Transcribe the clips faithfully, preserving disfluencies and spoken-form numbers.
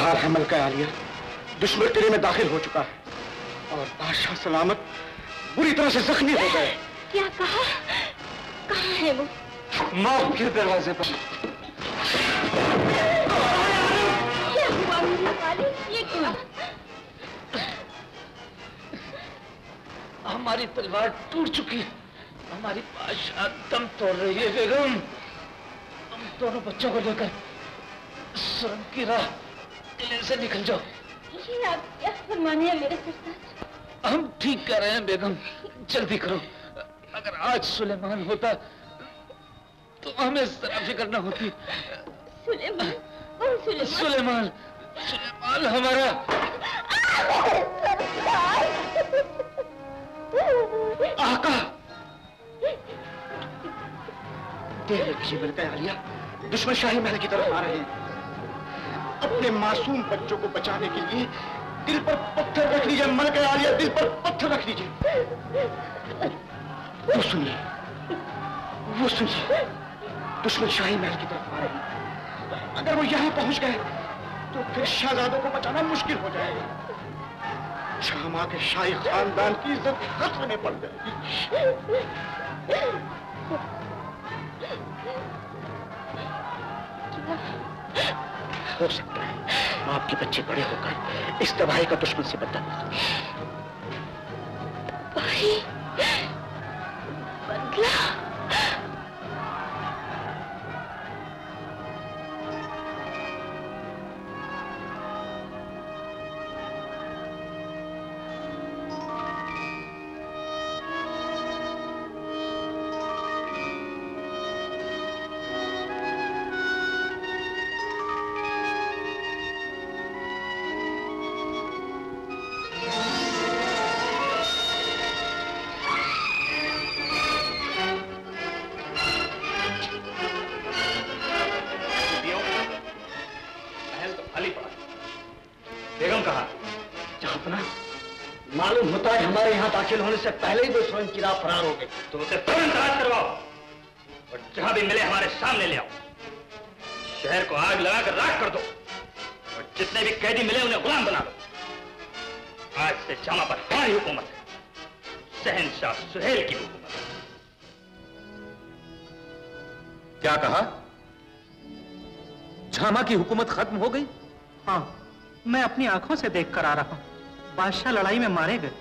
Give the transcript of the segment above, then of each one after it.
हाल है मलका आलिया, दुश्मन किले में दाखिल हो चुका है और बादशाह सलामत बुरी तरह से जख्मी हो गए। क्या कहा? कहाँ है वो? मौत के दरवाजे पर। क्या हुआ मेरी वाली? ये क्या? हमारी तलवार टूट चुकी है, हमारी बादशाह दम तोड़ रही है। बेगम, तुम दोनों बच्चों को लेकर सुरंग की राह किले से निकल जाओ। ये आप क्या फरमाने हैं मेरे सरताज? हम ठीक कह रहे हैं बेगम, जल्दी करो। अगर आज सुलेमान होता तो हमें इस तरह फिक्र न होती। सुलेमान? कौन सुलेमान? सुलेमान, सुलेमान हमारा। आका, देख लीजिए मलका आलिया, दुश्मन शाही महल की तरफ आ रहे हैं। अपने मासूम बच्चों को बचाने के लिए दिल पर पत्थर रख लीजिए मलका आलिया, दिल पर पत्थर रख लीजिए। वो सुनिए, वो सुनिए, दुश्मन शाही महल की तरफ आ रहे हैं। अगर वो यहाँ पहुंच गए तो फिर शहजादों को बचाना मुश्किल हो जाएगा। शामा के शाही खानदान की इज्जत खतरे में पड़ जाएगी। हो सकता है आपके बच्चे बड़े होकर इस तबाही का दुश्मन से बदला ले। बदला? मालूम होता है हमारे यहाँ दाखिल होने से पहले ही वो स्वयं की राह फरार हो गए। तो उसे तुरंत तलाश करवाओ और जहां भी मिले हमारे सामने ले आओ। शहर को आग लगाकर राख कर दो और जितने भी कैदी मिले उन्हें गुलाम बना दो। आज से जामा पर हमारी हुकूमत है, शहनशाह सुहेल की हुकूमत। क्या कहा? झामा की हुकूमत खत्म हो गई? हाँ, मैं अपनी आंखों से देखकर आ रहा हूं। बादशाह लड़ाई में मारे गए।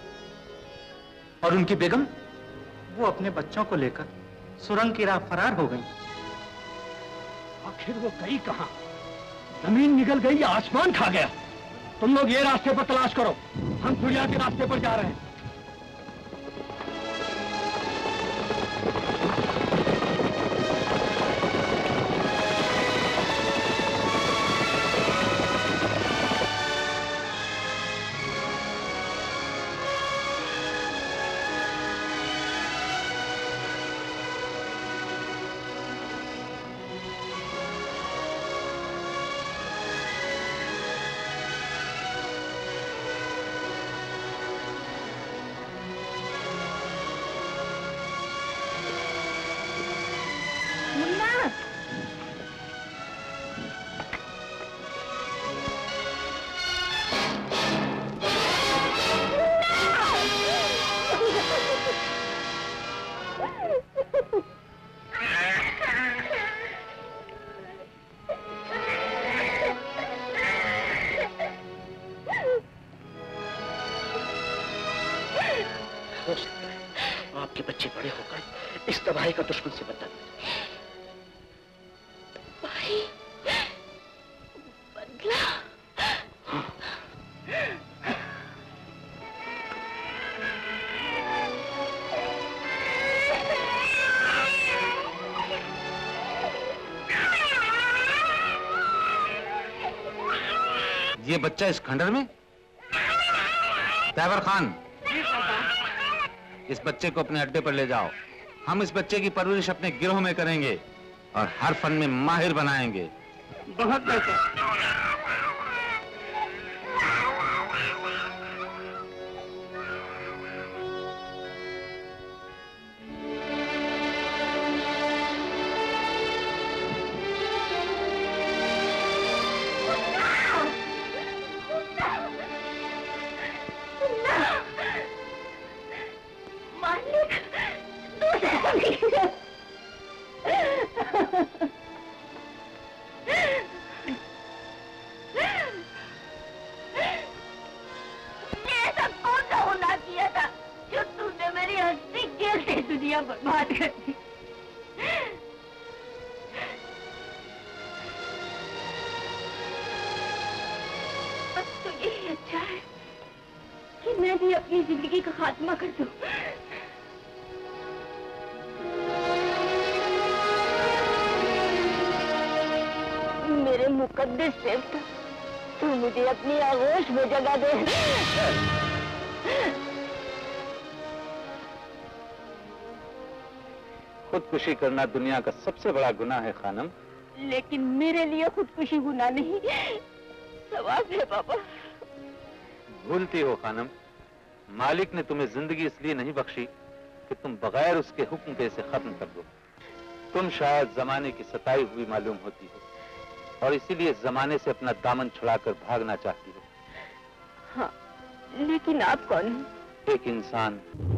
और उनकी बेगम? वो अपने बच्चों को लेकर सुरंग की राह फरार हो गई। आखिर वो गई कहां? जमीन निगल गई या आसमान खा गया? तुम लोग ये रास्ते पर तलाश करो, हम दुनिया के रास्ते पर जा रहे हैं। ये बच्चा इस खंडर में? तैवर खान, इस बच्चे को अपने अड्डे पर ले जाओ। हम इस बच्चे की परवरिश अपने गिरोह में करेंगे और हर फन में माहिर बनाएंगे। बहुत बेहतर। ऐसा कौन सा गुनाह किया था जो तूने मेरी हंसी कैसे दुनिया बर्बाद कर दी? अब तो यही अच्छा है कि मैं भी अपनी जिंदगी का खात्मा कर दूं। मेरे मुकद्दस देवता, तू मुझे अपनी आगोश में जगह दे। खुदकुशी करना दुनिया का सबसे बड़ा गुनाह है खानम। लेकिन मेरे लिए खुदकुशी गुनाह नहीं, सवाब है बाबा। भूलती हो खानम, मालिक ने तुम्हें जिंदगी इसलिए नहीं बख्शी कि तुम बगैर उसके हुक्म के इसे खत्म कर दो। तुम शायद जमाने की सताई हुई मालूम होती हो और इसीलिए जमाने से अपना दामन छुड़ाकर भागना चाहती हो। हाँ, लेकिन आप कौन हैं? एक इंसान।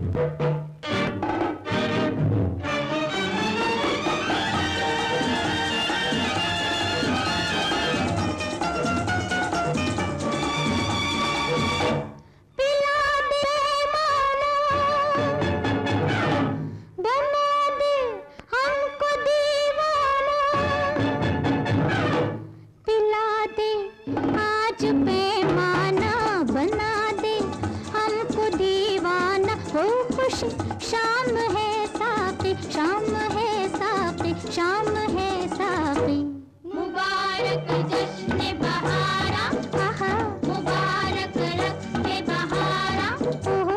शाम है साफी, शाम है साफी, शाम है साफी। मुबारक जश्न बहारा, आहा, मुबारक रखे बहारा। ओहो,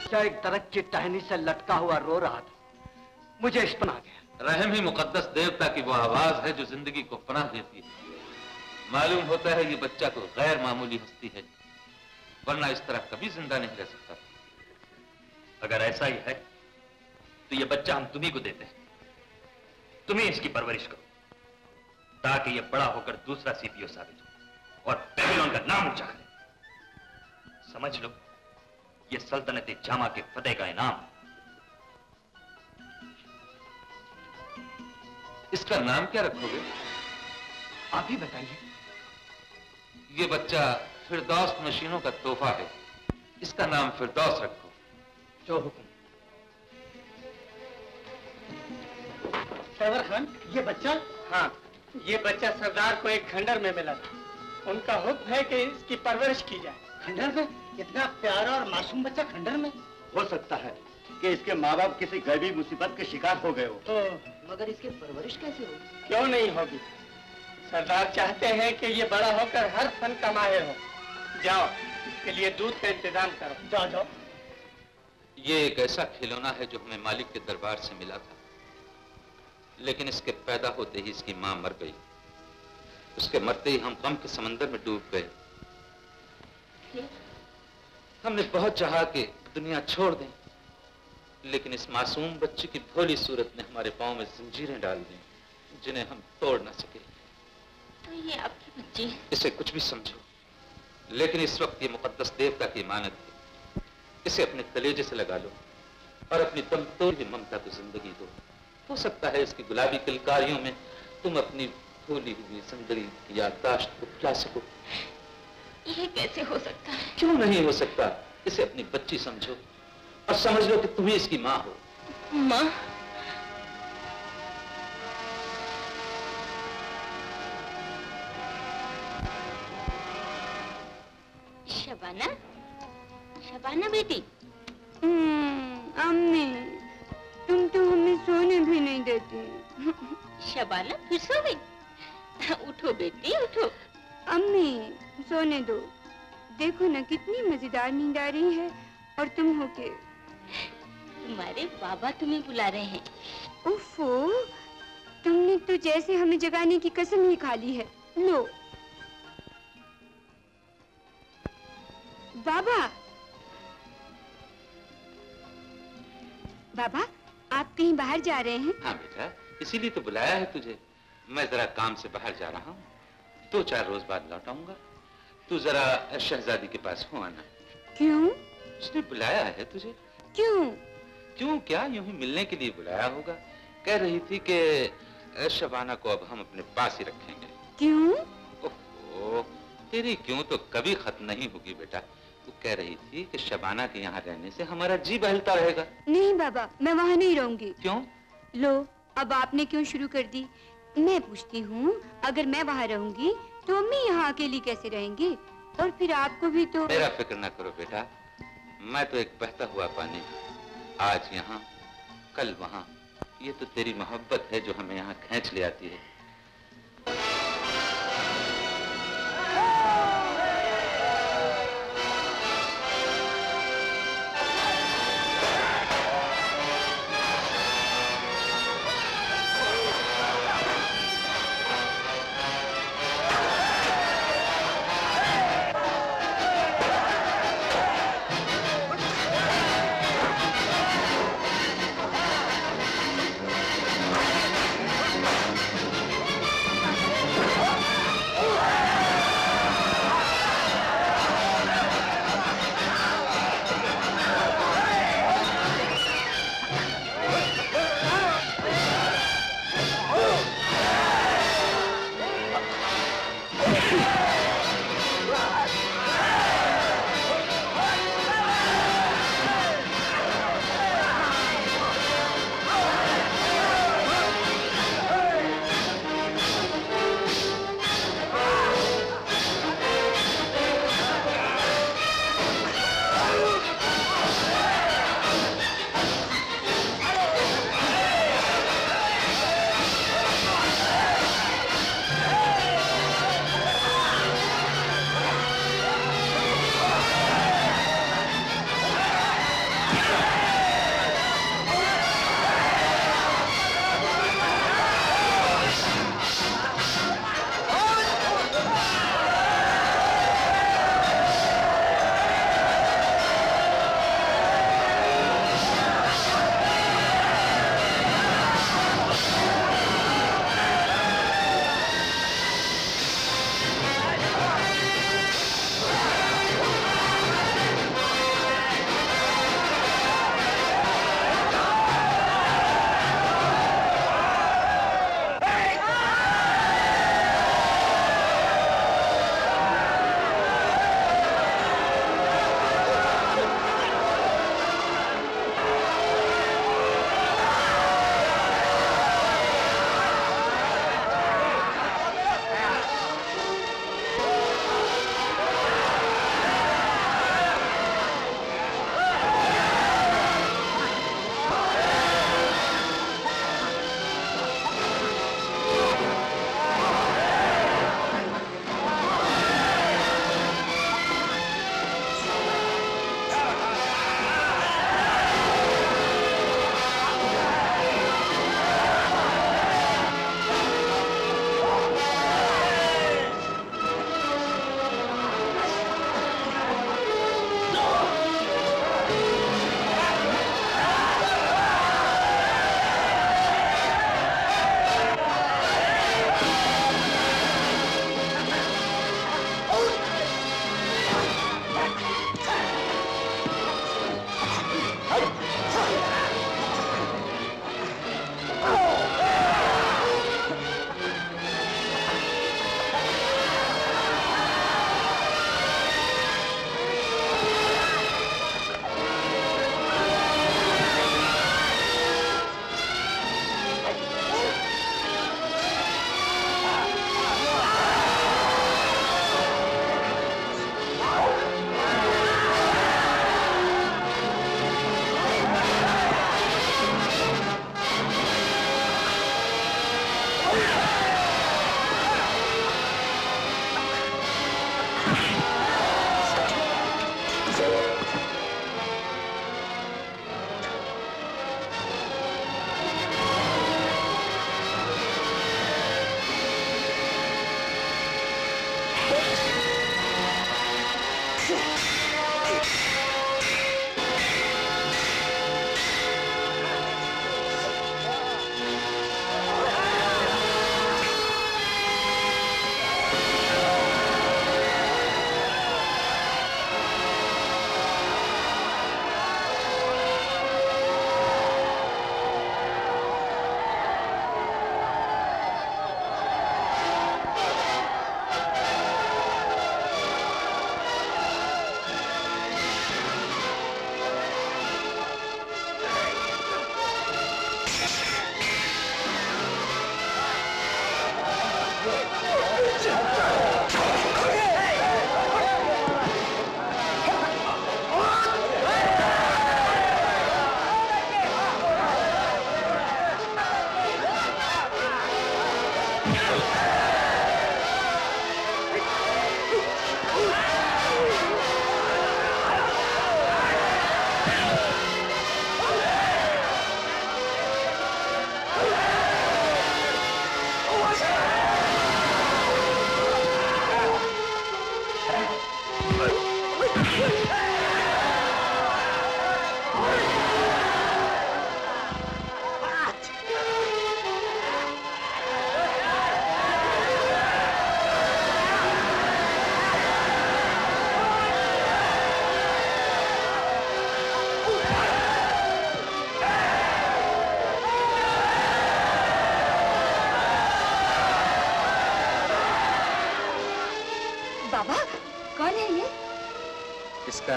बच्चा एक दरख्त की टहनी से लटका हुआ रो रहा था, मुझे इस्पन आ गया। रहम ही मुकद्दस देवता की वो आवाज है जो जिंदगी को पनाह देती है। मालूम होता है ये बच्चा तो गैर मामूली हस्ती है, वरना इस तरह कभी जिंदा नहीं रह सकता। अगर ऐसा ही है तो ये बच्चा हम तुम्ही को देते हैं, तुम्ही इसकी परवरिश करो ताकि ये बड़ा होकर दूसरा सीपीओ साबित हो और बेबीलोन का नाम ऊंचा करे। समझ लो ये सल्तनत जामा के फतेह का इनाम। इसका नाम क्या रखोगे? आप ही बताइए। ये बच्चा फिरदौस मशीनों का तोहफा है, इसका नाम फिरदौस रखो। जो हुक्म। सरवर खान, ये बच्चा? हाँ, ये बच्चा सरदार को एक खंडर में मिला था। उनका हुक्म है कि इसकी परवरिश की जाए। खंडर में? इतना प्यारा और मासूम बच्चा खंडर में? हो सकता है कि इसके माँ बाप किसी गैबी मुसीबत के शिकार हो गए हो। तो मगर इसकी परवरिश कैसे होगी? क्यों नहीं होगी? सरदार चाहते हैं कि ये बड़ा होकर हर फन का माहिर हो। जाओ, इसके लिए दूध का इंतजाम करो। जाओ जाओ। ये एक ऐसा खिलौना है जो हमें मालिक के दरबार से मिला था, लेकिन इसके पैदा होते ही इसकी मां मर गई। उसके मरते ही हम गम के समंदर में डूब गए। हमने बहुत चाहा कि दुनिया छोड़ दें, लेकिन इस मासूम बच्चे की भोली सूरत ने हमारे पांव में जंजीरें डाल दी जिन्हें हम तोड़ ना सके। तो ये आपकी बच्ची? इसे कुछ भी समझो, लेकिन इस वक्त ये मुकद्दस देवता की इमानत है। इसे अपने कलेजे से लगा लो और अपनी दम तोड़ की ममता को जिंदगी दो। हो सकता है इसकी गुलाबी किलकारियों में तुम अपनी भूली हुई जिंदगी की याददाश्त को भुला सको। यह कैसे हो सकता है? क्यों नहीं हो सकता? इसे अपनी बच्ची समझो और समझ लो कि तुम ही इसकी माँ हो। माँ? शबाना, शबाना बेटी। अम्मी, तुम तो हमें सोने भी नहीं देती। शबाना फिर सो गई? उठो बेटी उठो। अम्मी सोने दो, देखो ना कितनी मजेदार नींद आ रही है और तुम हो के। तुम्हारे बाबा तुम्हें बुला रहे हैं। उफ़ो, तुमने तो जैसे हमें जगाने की कसम ही खा ली है। लो बाबा। बाबा, आप कहीं बाहर जा रहे हैं? हाँ बेटा, इसीलिए तो बुलाया है तुझे। मैं जरा काम से बाहर जा रहा हूँ, दो चार रोज बाद लौट आऊंगा। तू जरा शहजादी के पास हो आना। क्यों? उसने बुलाया है तुझे। क्यों? क्यों क्या, यूं ही मिलने के लिए बुलाया होगा। कह रही थी कि शबाना को अब हम अपने पास ही रखेंगे। क्यों? ओहो, तेरी क्यों तो कभी खत्म नहीं होगी बेटा। तू कह रही थी कि शबाना के यहाँ रहने से हमारा जी बहलता रहेगा। नहीं बाबा, मैं वहाँ नहीं रहूंगी। क्यों? लो, अब आपने क्यों शुरू कर दी? मैं पूछती हूँ, अगर मैं वहाँ रहूंगी तो अम्मी यहाँ अकेली कैसे रहेंगी? और फिर आपको भी तो। मेरा फिक्र ना करो बेटा, मैं तो एक बहता हुआ पानी, आज यहाँ कल वहाँ। ये तो तेरी मोहब्बत है जो हमें यहाँ खींच ले आती है।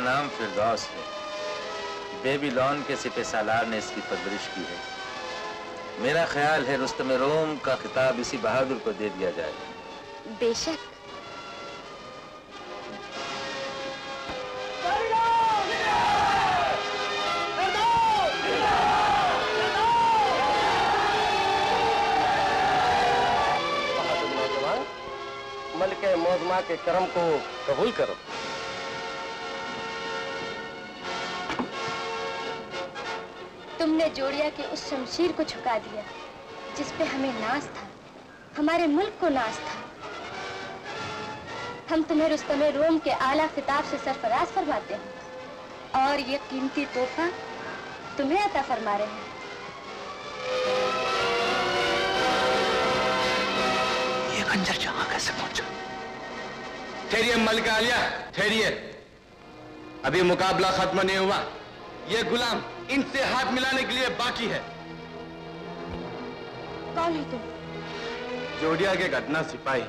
नाम फिरदौस है। बेबीलोन के सिपह सालार ने इसकी परवरिश की है। मेरा ख्याल है रुस्तम रोम का खिताब इसी बहादुर को दे दिया जाए। बेशक। मलिके मौजमा के करम को कबूल करो। तुमने जोड़िया के उस शमशीर को झुका दिया जिस पे हमें नाज था, हमारे मुल्क को नाज था। हम तुम्हें रुस्तम रोम के आला खिताब से सरफराज फरमाते हैं और ये कीमती तोहफा तुम्हें अता फरमा रहे हैं। ये खंजर जहां कैसे पहुंचा? ठहरिए मलिका आलिया, ठहरिए। अभी मुकाबला खत्म नहीं हुआ। ये गुलाम इनसे हाथ मिलाने के लिए बाकी है। कौन है तुम? जोड़िया के घटना सिपाही।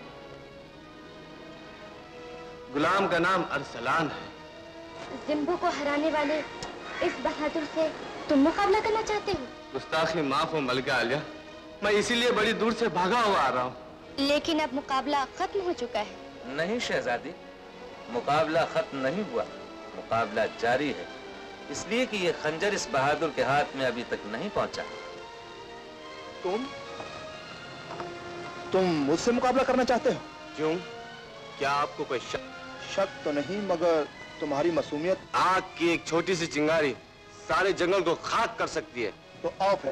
गुलाम का नाम अरसलान है। जिम्बो को हराने वाले इस बहादुर से तुम मुकाबला करना चाहते हो? गुस्ताखी माफ हो मलिका आलिया, मैं इसीलिए बड़ी दूर से भागा हुआ आ रहा हूँ। लेकिन अब मुकाबला खत्म हो चुका है। नहीं शहजादी, मुकाबला खत्म नहीं हुआ, मुकाबला जारी है। इसलिए कि ये खंजर इस बहादुर के हाथ में अभी तक नहीं पहुंचा। तुम तुम मुझसे मुकाबला करना चाहते हो? क्यों? क्या आपको कोई शक? शक तो नहीं, मगर तुम्हारी मासूमियत। आग की एक छोटी सी चिंगारी सारे जंगल को खाक कर सकती है। तो आओ फिर।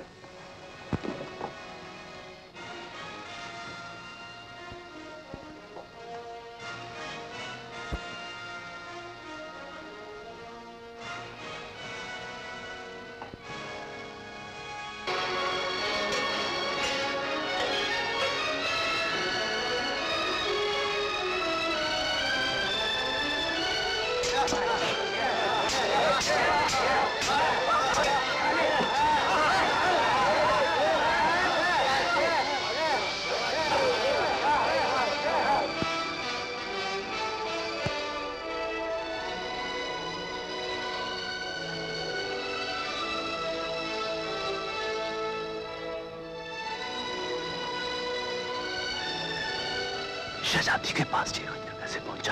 शहजादी के पास ये खंजर कैसे पहुंचा?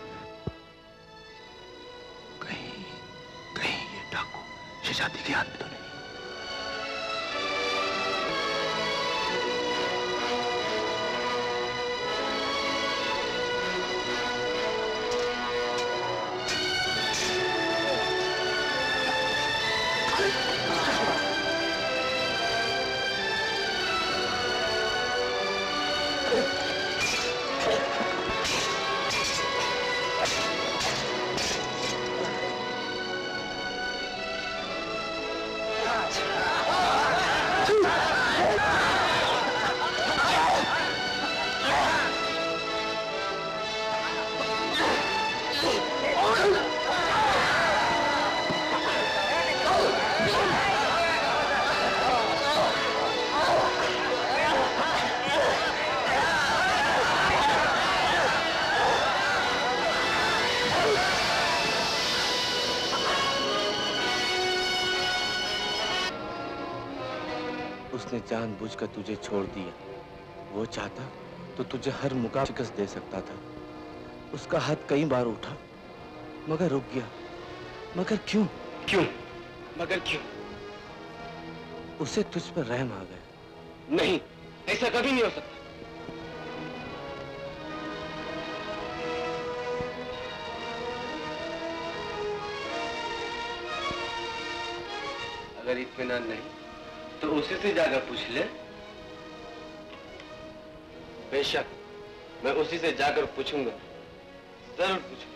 कहीं कहीं ये डाकू शहजादी के हाथ में तो नहीं? उसने जानबूझकर तुझे छोड़ दिया। वो चाहता तो तुझे हर मुकाम शिकस्त दे सकता था। उसका हाथ कई बार उठा मगर रुक गया। मगर क्यों? क्यों? मगर क्यों? उसे तुझ पर रहम आ गया। नहीं, ऐसा कभी नहीं हो सकता। अगर इत्मीनान नहीं तो उसी से जाकर पूछ ले। बेशक मैं उसी से जाकर पूछूंगा, जरूर पूछूंगा।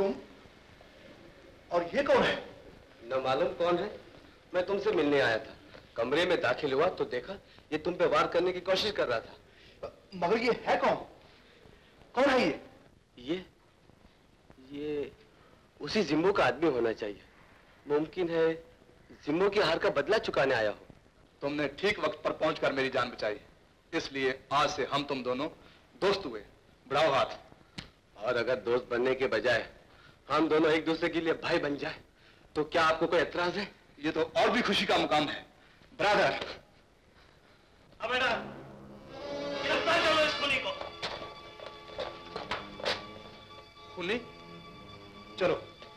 ये कौन है? न मालूम कौन है, मैं तुमसे मिलने आया था। कमरे में दाखिल हुआ तो देखा ये तुम पे वार करने की कोशिश कर रहा था। मगर ये है कौन? कौन है ये? ये ये उसी जिम्बो का आदमी होना चाहिए। मुमकिन है जिम्बो की हार का बदला चुकाने आया हो। तुमने ठीक वक्त पर पहुंचकर मेरी जान बचाई, इसलिए आज से हम तुम दोनों दोस्त हुए। बढ़ाओ हाथ। और अगर दोस्त बनने के बजाय हम दोनों एक दूसरे के लिए भाई बन जाए तो क्या आपको कोई एतराज है? ये तो और भी खुशी का मुकाम है। ब्रदर, अब बेटा गिरफ्तार करो इस खूनी को। खूनी? चलो।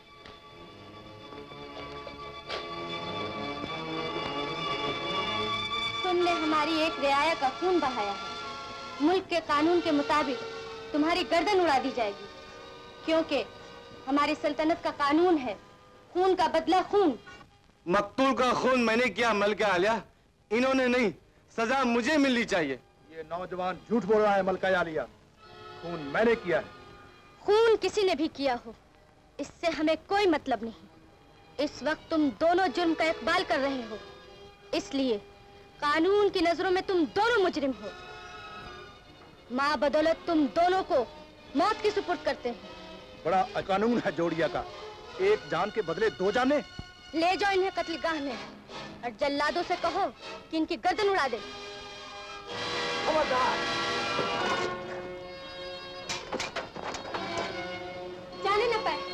तुमने हमारी एक रियाया का खून बहाया है। मुल्क के कानून के मुताबिक तुम्हारी गर्दन उड़ा दी जाएगी, क्योंकि हमारी सल्तनत का कानून है खून का बदला खून। मकतूल का खून मैंने किया मलका आलिया, इन्होंने नहीं। सजा मुझे मिलनी चाहिए। ये नौजवान झूठ बोल रहा है मलका आलिया। खून मैंने किया है। खून किसी ने भी किया हो, इससे हमें कोई मतलब नहीं। इस वक्त तुम दोनों जुर्म का इकबाल कर रहे हो, इसलिए कानून की नजरों में तुम दोनों मुजरिम हो। माँ बदौलत तुम दोनों को मौत की सुपुर्द करते हैं। बड़ा कानून है जोड़िया का, एक जान के बदले दो जाने। ले जाओ इन्हें कत्लगाह में और जल्लादों से कहो कि इनकी गर्दन उड़ा दे। जाने न पाए।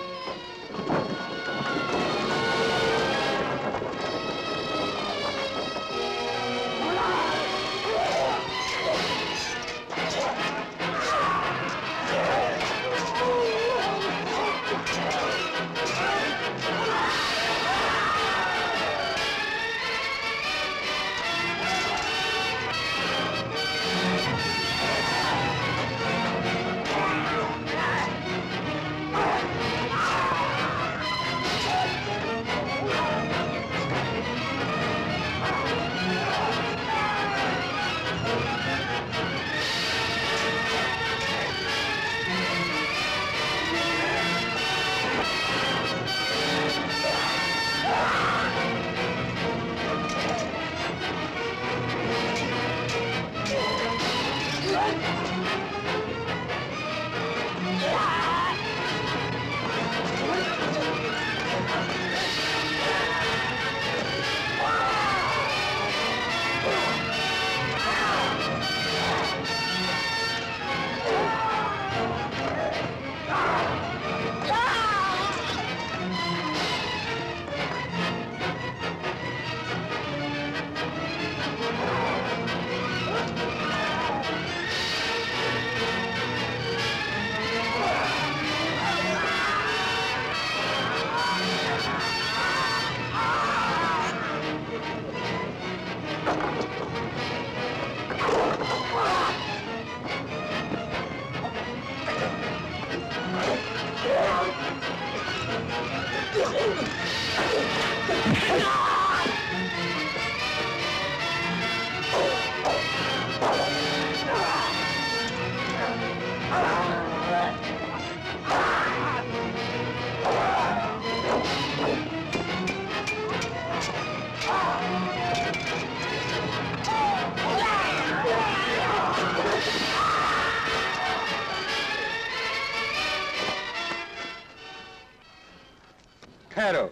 ठहरो,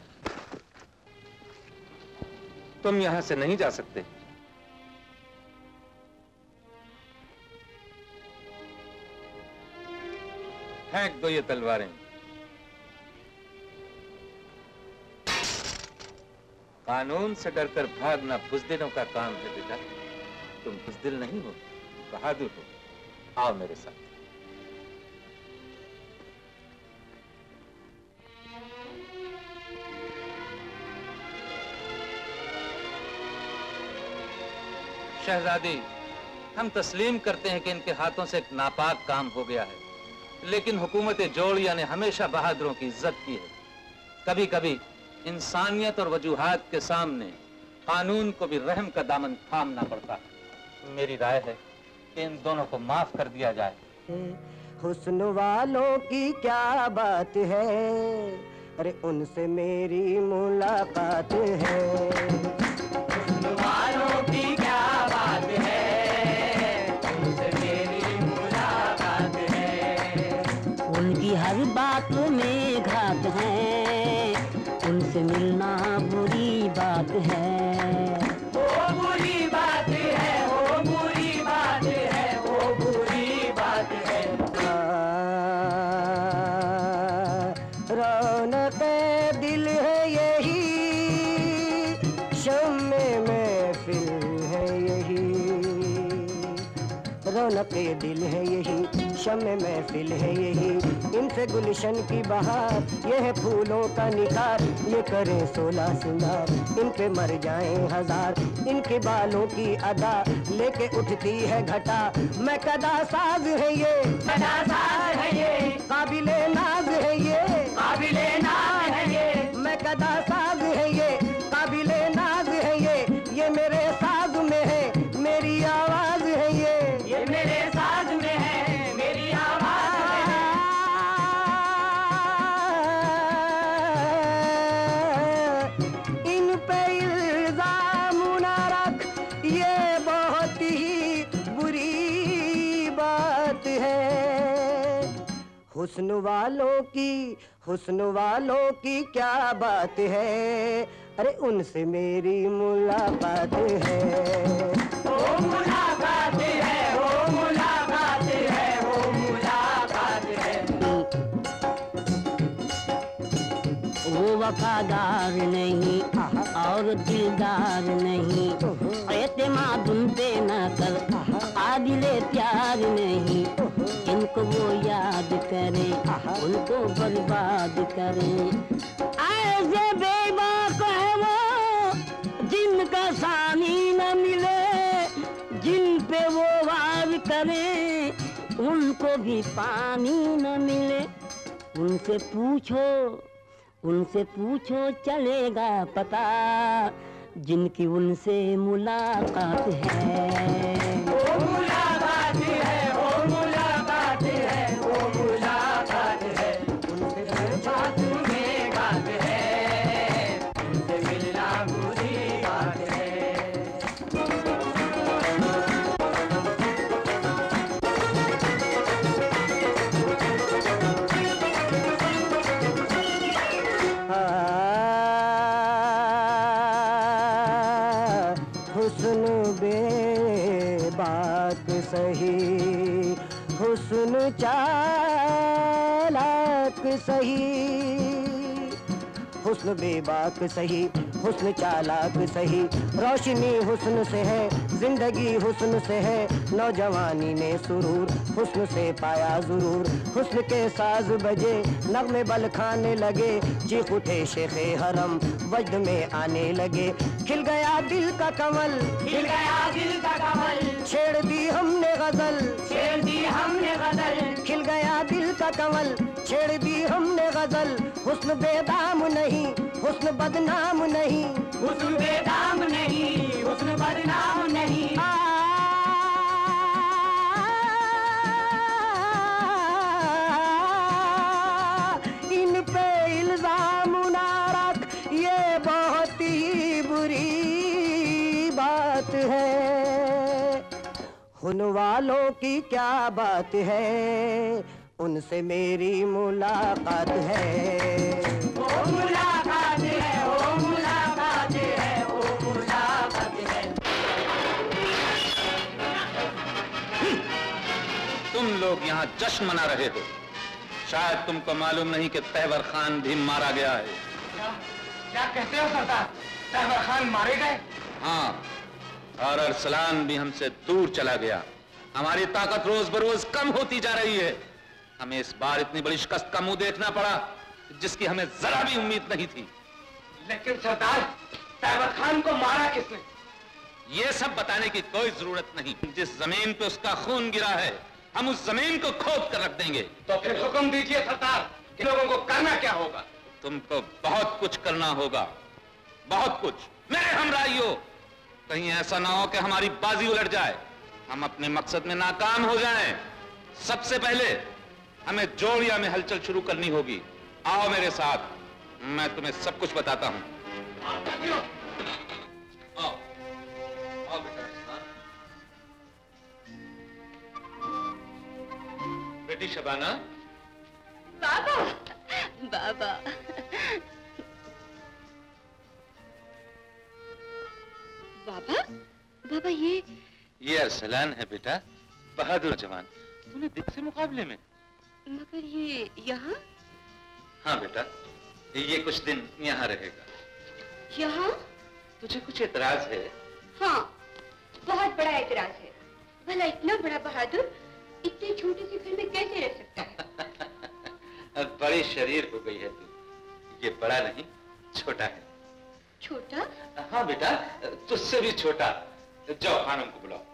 तुम यहां से नहीं जा सकते। फेंक दो ये तलवारें। कानून से डरकर भागना बुज़दिलों का काम है बेटा। तुम बुज़दिल नहीं हो, बहादुर हो। आओ मेरे साथ। शहजादी, हम तस्लीम करते हैं कि इनके हाथों से एक नापाक काम हो गया है, लेकिन हुकूमत जोड़िया ने हमेशा बहादुरों की इज्जत की है। कभी कभी इंसानियत और वजूहात के सामने कानून को भी रहम का दामन थामना पड़ता है। मेरी राय है कि इन दोनों को माफ कर दिया जाए। हुस्न वालों की क्या बात है, अरे उनसे मेरी मुलाकात है। हुस्न वालों रौनके दिल है यही, शम्मे महफिल है यही, इनसे गुलशन की बहार, ये है फूलों का निखार, ये करें सोलह सिंगार, इन पे मर जाएं हजार, इनके बालों की अदा लेके उठती है घटा, मैं कदा साज है ये, कदा साज है ये, काबिले नाज है ये, काबिले नाज है ये, मैं कदा साज है ये, काबिले नाज है ये, ये मेरे साज में है मेरी आवाज है ये, ये मेरे साज में है मेरी आवाज है। इन पे इल्जाम ना रख, ये बहुत ही बुरी बात है। हुस्न वालों की, हुस्न वालों की क्या बात है, अरे उनसे मेरी मुलाकात है, ओ मुलाकात है, ओ मुलाकात है, ओ मुलाकात है। वो वफादार नहीं और दिलदार नहीं, एतमाद उन पे न कर, काबिले प्यार नहीं, इनको वो याद करे, उनको बर्बाद करे। ऐसे बेबाक है वो जिनका सानी न मिले, जिन पे वो वार करे उनको भी पानी न मिले। उनसे पूछो, उनसे पूछो चलेगा पता, जिनकी उनसे मुलाकात है, ओ मुलाकात है, ओ मुलाकात है, ओ मुलाकात है। उनसे बात में बात है, उनसे मिलना बुरी बात है। सही हुस्न चालाक सही, हुस्न बेबाक सही, हुस्न चालाक सही, रोशनी हुस्न से है, जिंदगी हुस्न से है, नौजवानी ने सुरूर हुस्न से पाया जरूर, हुस्न के साज बजे नगमे बल खाने लगे, चीख उठे शेखे हरम वजद में आने लगे, खिल गया दिल का कमल, खिल गया दिल का कमल, छेड़ दी हमने गजल, छेड़ दी हमने गजल, खिल गया दिल का कमल, छेड़ दी हमने गजल। हुस्न बेदाम नहीं, हुस्न बदनाम नहीं, हुस्न बेदाम नहीं, हुस्न बदनाम नहीं। इन पे इल्जाम ना रख, ये बहुत ही बुरी बात है। हुन वालों की क्या बात है, उनसे मेरी मुलाकात है, ओ मुलाकात है, ओ मुलाकात है, ओ मुलाकात है। तुम लोग यहाँ जश्न मना रहे हो, शायद तुमको मालूम नहीं कि तहवर खान भी मारा गया है। क्या, क्या कहते हो सरदार, तहवर खान मारे गए? हाँ, और अरसलान भी हमसे दूर चला गया। हमारी ताकत रोज बरोज कम होती जा रही है। हमें इस बार इतनी बड़ी शिकस्त का मुंह देखना पड़ा जिसकी हमें जरा भी उम्मीद नहीं थी। लेकिन सरदार, तहवर खान को मारा किसने? ये सब बताने की कोई जरूरत नहीं। जिस जमीन पे उसका खून गिरा है, हम उस जमीन को खोद कर रख देंगे। तो फिर हुक्म दीजिए सरदार, कि लोगों को करना क्या होगा? तुमको बहुत कुछ करना होगा, बहुत कुछ। मेरे हमराहियों, कहीं ऐसा ना हो कि हमारी बाजी उलट जाए, हम अपने मकसद में नाकाम हो जाएं। सबसे पहले हमें जोड़िया में हलचल शुरू करनी होगी। आओ मेरे साथ, मैं तुम्हें सब कुछ बताता हूं। आओ, आओ बेटा। बेटी शबाना। बाबा, बाबा। बाबा, बाबा ये ये अरसलान है बेटा, बहादुर जवान, तूने दिख से मुकाबले में। मगर ये यहाँ? हाँ बेटा, ये कुछ दिन यहाँ रहेगा। यहाँ? तुझे कुछ एतराज है? हाँ, बहुत बड़ा एतराज है। भला इतना बड़ा बहादुर इतने छोटे से घर में कैसे रह सकता है? बड़ी शरीर हो गई है तू। ये बड़ा नहीं, छोटा है। छोटा? हाँ बेटा, तुझसे भी छोटा। जाओ खानम को बुलाओ।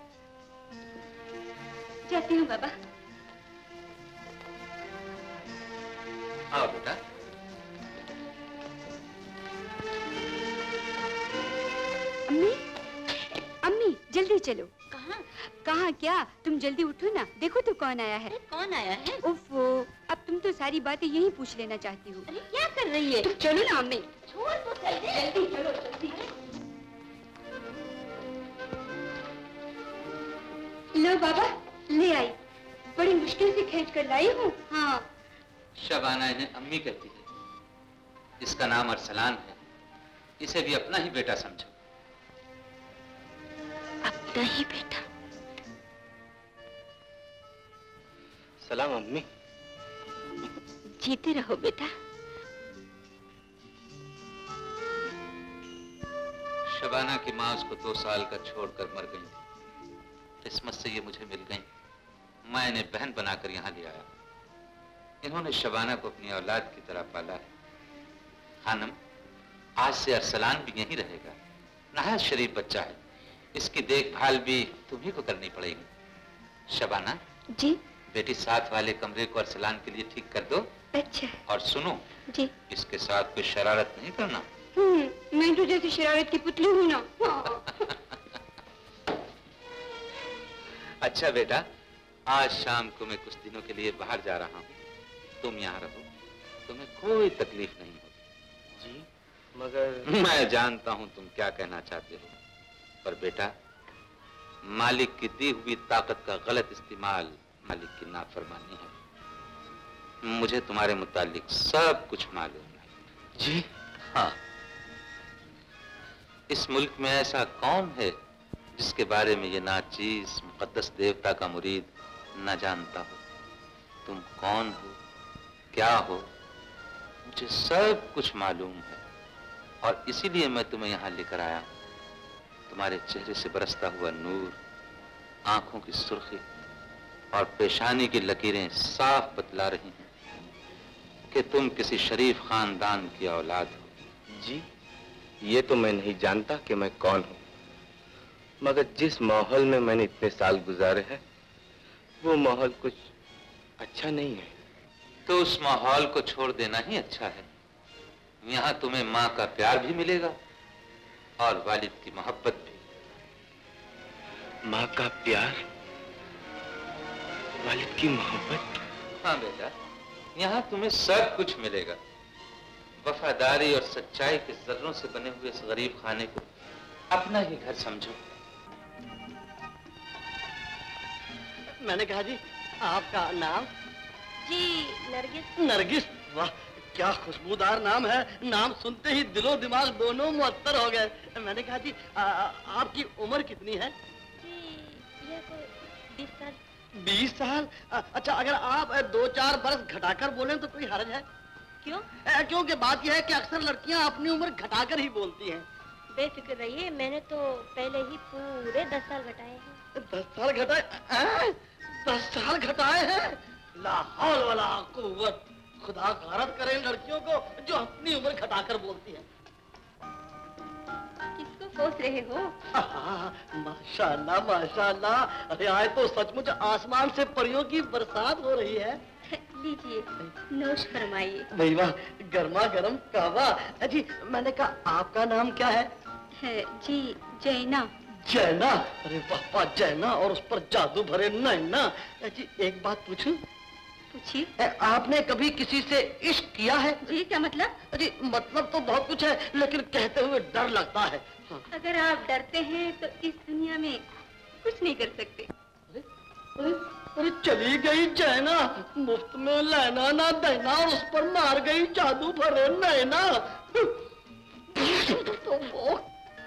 जाती हूँ बाबा। आओ बेटा। अम्मी, अम्मी जल्दी चलो। कहाँ? कहाँ क्या, तुम जल्दी उठो ना, देखो तो कौन आया है। कौन आया है? उफ, अब तुम तो सारी बातें यही पूछ लेना चाहती हो। अरे क्या कर रही है? चलो ना अम्मी। छोड़ तो सही, जल्दी चलो जल्दी। लो बाबा, ले आई, बड़ी मुश्किल से खींच कर लाई हूँ। हाँ। शबाना इन्हें अम्मी कहती है। इसका नाम अरसलान है। इसे भी अपना ही बेटा समझो। अपना ही बेटा। सलाम अम्मी। जीते रहो बेटा। शबाना की माँ उसको दो साल का छोड़कर मर गई थी। किस्मत से ये मुझे मिल गई। मैं इन्हें बहन बनाकर यहाँ ले आया। इन्होंने शबाना को अपनी औलाद की तरह पाला है। खानम, आज से अरसलान भी यहीं रहेगा। नहायत शरीफ बच्चा है। इसकी देखभाल भी तुम्ही को करनी पड़ेगी। शबाना जी। बेटी साथ वाले कमरे को अरसलान के लिए ठीक कर दो। अच्छा। और सुनो जी, इसके साथ कोई शरारत नहीं करना। हम्म, मैं तो जैसे शरारत की पुतली हूँ ना। अच्छा बेटा, आज शाम को मैं कुछ दिनों के लिए बाहर जा रहा हूँ। तुम यहाँ रहो, तुम्हें कोई तकलीफ नहीं होगी। जी, मगर मैं जानता हूँ तुम क्या कहना चाहते हो, पर बेटा, मालिक की दी हुई ताकत का गलत इस्तेमाल मालिक की नाफरमानी है। मुझे तुम्हारे मुतालिक सब कुछ मालूम है। जी? हाँ। इस मुल्क में ऐसा कौन है जिसके बारे में ये नाचीज मुकद्दस देवता का मुरीद न जानता हो? तुम कौन हो, क्या हो, मुझे सब कुछ मालूम है, और इसीलिए मैं तुम्हें यहाँ लेकर आया हूँ। तुम्हारे चेहरे से बरसता हुआ नूर, आंखों की सुर्खी और पेशानी की लकीरें साफ बतला रही हैं कि तुम किसी शरीफ खानदान की औलाद हो। जी, ये तो मैं नहीं जानता कि मैं कौन हूँ, मगर जिस माहौल में मैंने इतने साल गुजारे हैं, वो माहौल कुछ अच्छा नहीं है। तो उस माहौल को छोड़ देना ही अच्छा है। यहाँ तुम्हें माँ का प्यार भी मिलेगा और वालिद की मोहब्बत भी। माँ का प्यार, वालिद की मोहब्बत? हाँ बेटा, यहाँ तुम्हें सब कुछ मिलेगा। वफादारी और सच्चाई के जर्रों से बने हुए इस गरीब खाने को अपना ही घर समझो। मैंने कहा जी, आपका नाम? जी, नरगिस। नरगिस, वाह क्या खुशबूदार नाम है। नाम सुनते ही दिलो दिमाग दोनों मुअत्तर हो गए। मैंने कहा जी, आ, आपकी उम्र कितनी है? जी, ये कोई बीस साल। बीस साल? आ, अच्छा, अगर आप दो चार बरस घटाकर बोलें तो कोई हर्ज है? क्यों? आ, क्योंकि बात यह है कि अक्सर लड़कियां अपनी उम्र घटाकर ही बोलती हैं। बेफिक्र रहिए, मैंने तो पहले ही पूरे दस साल घटाए हैं। दस साल घटाए? दस साल घटाए हैं? ला हौल वला कुव्वत, खुदा गारत करे इन लड़कियों को जो अपनी उम्र घटाकर बोलती हैं। किसको कोस रहे हो? माशाल्लाह माशाल्लाह, अरे आज तो सचमुच आसमान से परियों की बरसात हो रही है। लीजिए, नोश फरमाइए। भाई वाह, गर्मा गर्म कहवा। जी, मैंने कहा आपका नाम क्या है? है जी, जैना। जैना? अरे वाह वाह, जैना और उस पर जादू भरे नैना। जी, एक बात पूछूं? पूछिए। आपने कभी किसी से इश्क किया है? जी, क्या मतलब? जी, मतलब तो बहुत कुछ है, लेकिन कहते हुए डर लगता है। हाँ। अगर आप डरते हैं तो इस दुनिया में कुछ नहीं कर सकते। अरे, अरे, अरे चली गई जैना, मुफ्त में लेना ना देना, और उस पर मार गई जादू भरे नैना। तो वो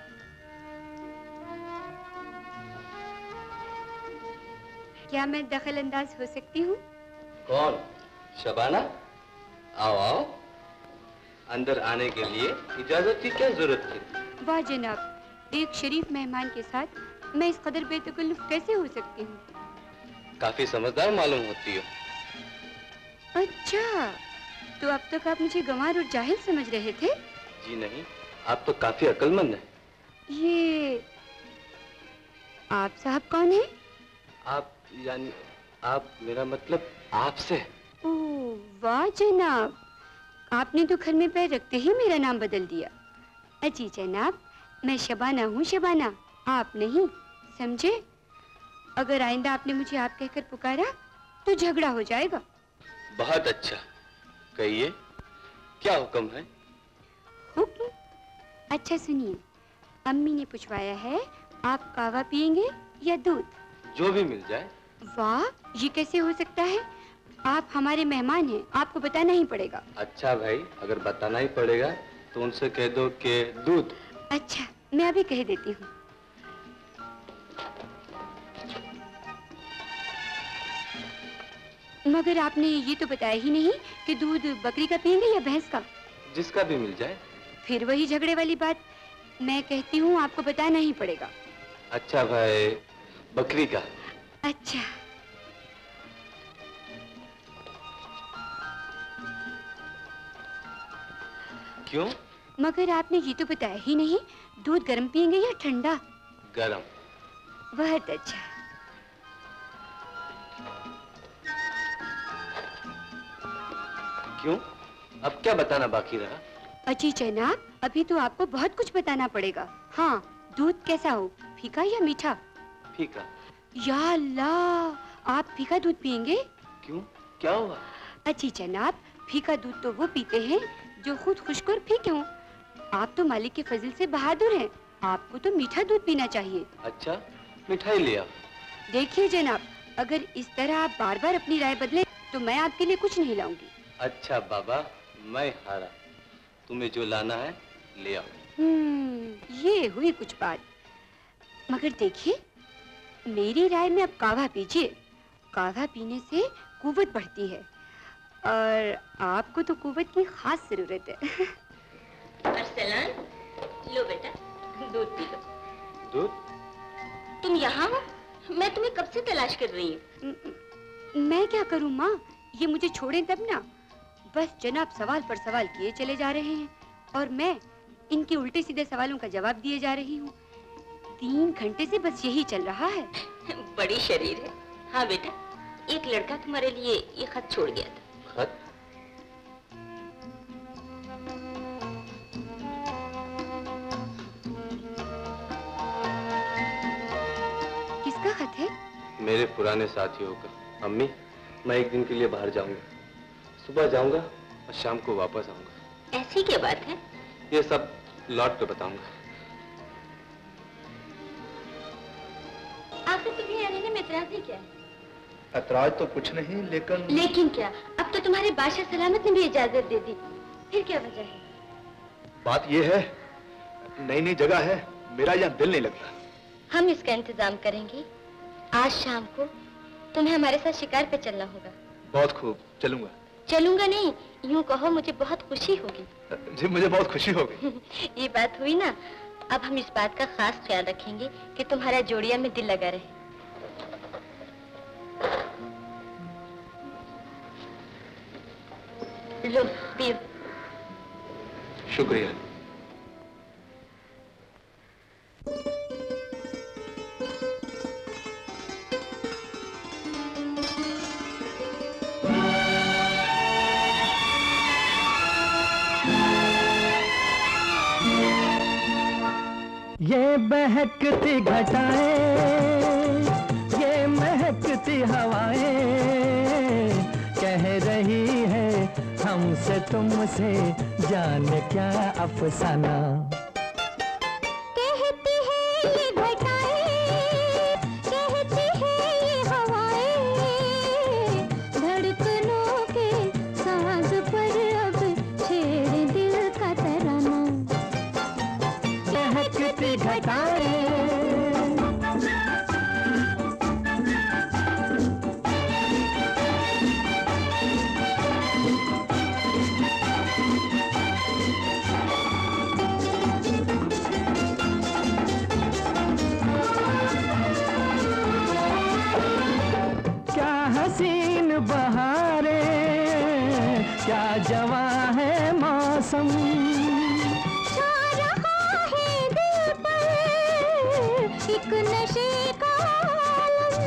क्या मैं दखल अंदाज हो सकती हूँ? कौन? शबाना? आओ आओ, अंदर आने के लिए इजाजत की क्या जरूरत थी? वाह जनाब, एक शरीफ मेहमान के साथ मैं इस कदर बेतकल्लुफ कैसे हो सकती हूँ? काफी समझदार मालूम होती हो। अच्छा, तो अब तक आप मुझे गंवार और जाहिल समझ रहे थे? जी नहीं, आप तो काफी अक्लमंद हैं। ये आप साहब कौन है? आप यानी आप, मेरा मतलब आपसे। ओह वाह जनाब, आपने तो घर में पैर रखते ही मेरा नाम बदल दिया। अजी जनाब, मैं शबाना हूँ, शबाना, आप नहीं, समझे? अगर आइंदा आपने मुझे आप कहकर पुकारा तो झगड़ा हो जाएगा। बहुत अच्छा, कहिए क्या हुक्म है? हुक्म? अच्छा सुनिए, अम्मी ने पूछवाया है आप कावा पियेंगे या दूध? जो भी मिल जाए। वाह, ये कैसे हो सकता है? आप हमारे मेहमान हैं, आपको बताना ही पड़ेगा। अच्छा भाई, अगर बताना ही पड़ेगा तो उनसे कह दो कि दूध। अच्छा, मैं अभी कह देती हूँ। मगर आपने ये तो बताया ही नहीं कि दूध बकरी का पियेंगे या भैंस का? जिसका भी मिल जाए। फिर वही झगड़े वाली बात। मैं कहती हूँ आपको बताना ही पड़ेगा। अच्छा भाई, बकरी का। अच्छा। क्यों? मगर आपने ये तो बताया ही नहीं, दूध गर्म पियेंगे या ठंडा? गर्म। बहुत अच्छा। क्यों? अब क्या बताना बाकी रहा? अजी जनाब, अभी तो आपको बहुत कुछ बताना पड़ेगा। हाँ, दूध कैसा हो, फीका या मीठा? फीका। या अल्लाह, आप फीका दूध पियेंगे? क्यों, क्या हुआ? अजी जनाब, फीका दूध तो वो पीते हैं जो खुद खुश्क और फीके हों। आप तो मालिक के फजल से बहादुर हैं, आपको तो मीठा दूध पीना चाहिए। अच्छा, मिठाई लिया। देखिए जनाब, अगर इस तरह आप बार बार अपनी राय बदले तो मैं आपके लिए कुछ नहीं लाऊंगी। अच्छा बाबा, मैं हारा, तुम्हें जो लाना है ले आओ। हम्म, ये हुई कुछ बात। मगर देखिए, मेरी राय में अब कावा पीजिए। कावा पीने से कुव्वत बढ़ती है और आपको तो कुव्वत की खास जरूरत है। अरसलान, लो बेटा, दूध पी लो। दूध? तुम यहाँ हो? मैं तुम्हें कब से तलाश कर रही हूँ। मैं क्या करूँ माँ, ये मुझे छोड़ें तब ना। बस जनाब सवाल पर सवाल किए चले जा रहे हैं और मैं इनके उल्टे सीधे सवालों का जवाब दिए जा रही हूँ। तीन घंटे से बस यही चल रहा है। बड़ी शरीर है। हाँ बेटा, एक लड़का तुम्हारे लिए ये खत छोड़ गया था। खत? किसका खत है? मेरे पुराने साथियों का। अम्मी, मैं एक दिन के लिए बाहर जाऊंगा। सुबह जाऊंगा और शाम को वापस आऊंगा। ऐसी क्या बात है? ये सब लौट कर बताऊंगा। आखिर तुम्हें आने में एतराज क्या है? एतराज तो कुछ नहीं, लेकिन लेकिन क्या? अब तो तुम्हारे बादशाह सलामत ने भी इजाजत दे दी, फिर क्या वजह है? बात ये है, नई नई जगह है, मेरा यहाँ दिल नहीं लगता। हम इसका इंतजाम करेंगे। आज शाम को तुम्हें हमारे साथ शिकार पे चलना होगा। बहुत खूब, चलूंगा। चलूंगा नहीं, यूं कहो मुझे बहुत खुशी होगी। जी, मुझे बहुत खुशी होगी। ये बात हुई ना, अब हम इस बात का खास ख्याल रखेंगे कि तुम्हारा जोड़िया में दिल लगा रहे। लो पियो। शुक्रिया। ये बहकती घटाएं, ये महकती हवाएं कह रही है हमसे तुमसे, जाने क्या अफसाना। कहती है ये घटाएं, कहती है ये हवाएं, धड़कनों के साज पर अब छेड़ दिल का तराना। महकती घटाएं, क्या जवां है मौसम, छा रहा है दिल पर एक नशे का आलम,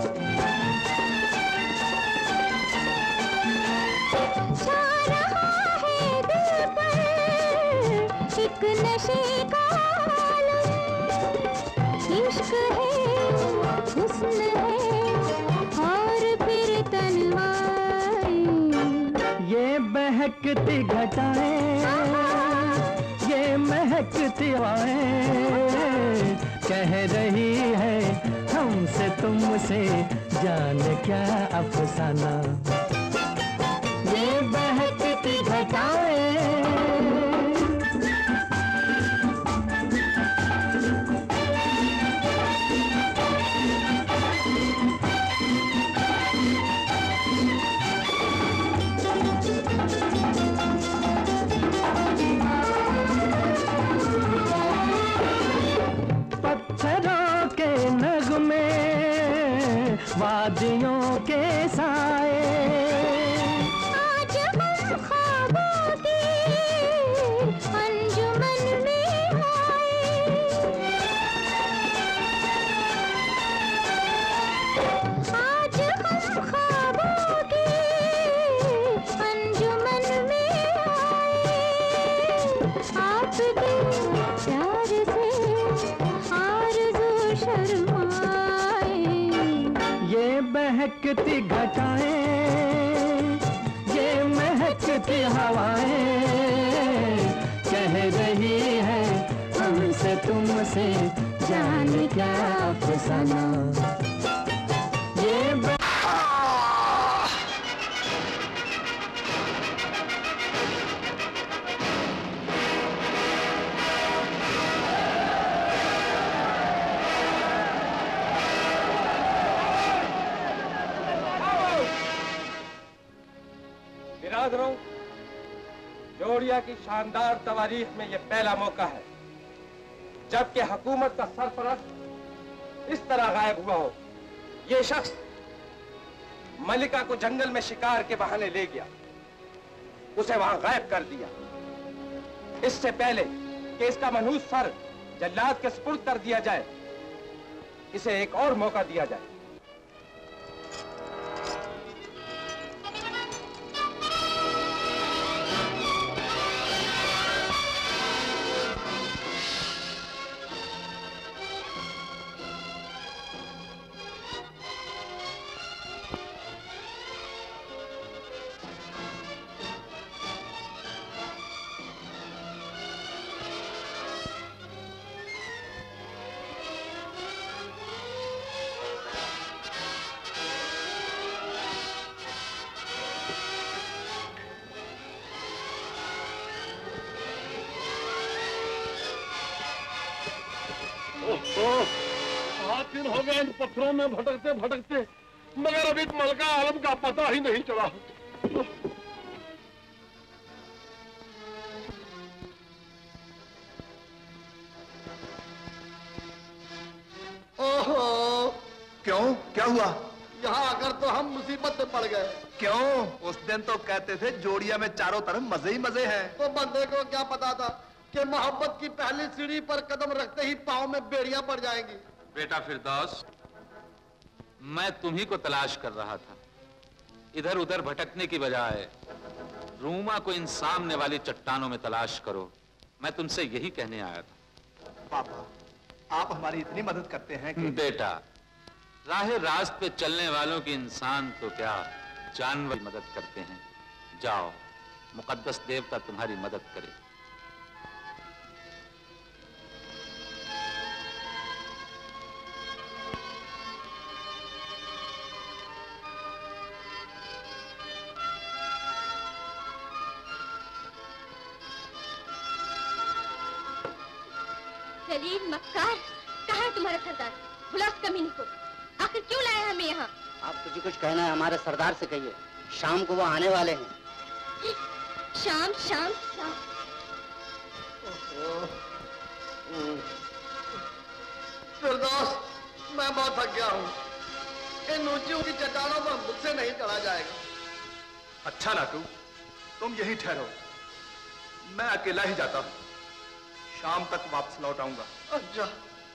छा रहा है दिल पर एक नशे का आलम, इश्क है हुस्न है और फिर तन्हाई, ये बहकती घटाएं, ये महकती हवाएं कह रही है हमसे तुमसे जाने क्या अफसाना, ये बहकती घटाएं। पत्थरों के नगमे वादियों के साए, आज हम ख्वाबों की अंजुमन में आए, आज हम ख्वाबों की अंजुमन में आए, आप दिल प्यार से आरज़ू शर्माए, ये बहकती घटाएं, ये महकती हवाएं कह रही है हमसे तुमसे जाने क्या अफसाना, ये ब... बिरादरों, जोड़िया की शानदार तवारीख में यह पहला मौका है जबकि हुकूमत का सरपरस्त इस तरह गायब हुआ हो। ये शख्स मलिका को जंगल में शिकार के बहाने ले गया, उसे वहां गायब कर दिया। इससे पहले कि इसका मनहूस सर जल्लाद के सुपुर्द कर दिया जाए, इसे एक और मौका दिया जाए। सात दिन हो गए इन पत्थरों में भटकते भटकते, मगर अभी मलका आलम का पता ही नहीं चला। ओहो, क्यों, क्या हुआ? यहाँ आकर तो हम मुसीबत में पड़ गए। क्यों? उस दिन तो कहते थे जोड़िया में चारों तरफ मजे ही मजे हैं। तो बंदे को क्या पता था कि मोहब्बत की पहली सीढ़ी पर कदम रखते ही पाँव में बेड़ियां पड़ जाएंगी। बेटा फिरदौस, मैं तुम्ही को तलाश कर रहा था। इधर उधर भटकने की बजाय रूमा को इन सामने वाली चट्टानों में तलाश करो, मैं तुमसे यही कहने आया था। पापा, आप हमारी इतनी मदद करते हैं कि... बेटा, राहे रास्त पे चलने वालों की इंसान तो क्या जानवर मदद करते हैं। जाओ, मुकद्दस देवता तुम्हारी मदद करे। जलील मक्कार, कहाँ है तुम्हारा सरदार? बुला उस कमीनी को। आखिर क्यों लाए हमें यहाँ? आप तुझे कुछ कहना है हमारे सरदार से कहिए, शाम को वो आने वाले हैं। शाम शाम शाम। फिरदौस, मैं बहुत थक गया हूँ। इन ऊंची ऊंची चट्टानों पर मुझसे नहीं चढ़ा जाएगा। अच्छा नाटू, तुम यही ठहरो, मैं अकेला ही जाता हूं। शाम तक वापस लौट आऊंगा। अच्छा।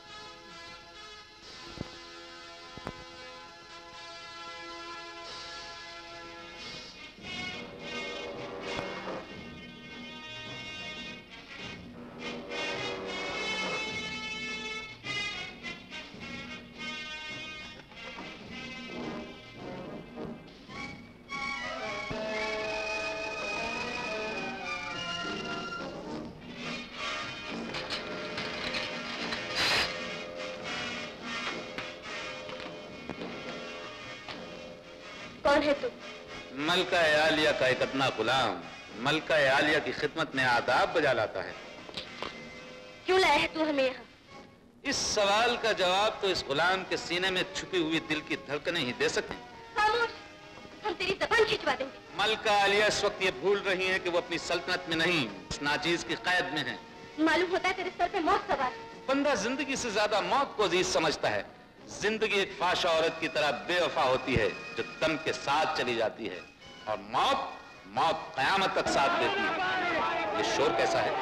कौन है तू? मलका आलिया का एक अपना गुलाम मलका आलिया की खिदमत में आदाब बजा लाता है। क्यों लाया है तू हमें यहाँ? इस सवाल का जवाब तो इस गुलाम के सीने में छुपी हुई दिल की धड़कनें ही दे सकते हैं। खामोश, हम तेरी जबान खिंचवा देंगे। मलका आलिया इस वक्त ये भूल रही हैं कि वो अपनी सल्तनत में नहीं, इस नाचीज की कैद में है। मालूम होता है तेरे सर पे मौत सवार। बंदा जिंदगी से ज्यादा मौत को अजीज समझता है। जिंदगी एक फाशा औरत की तरह बेवफा होती है जो दम के साथ चली जाती है, और मौत मौत कयामत तक साथ देती है। ये शोर कैसा है?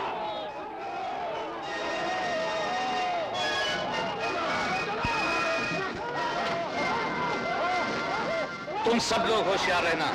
तुम सब लोग होशियार रहना।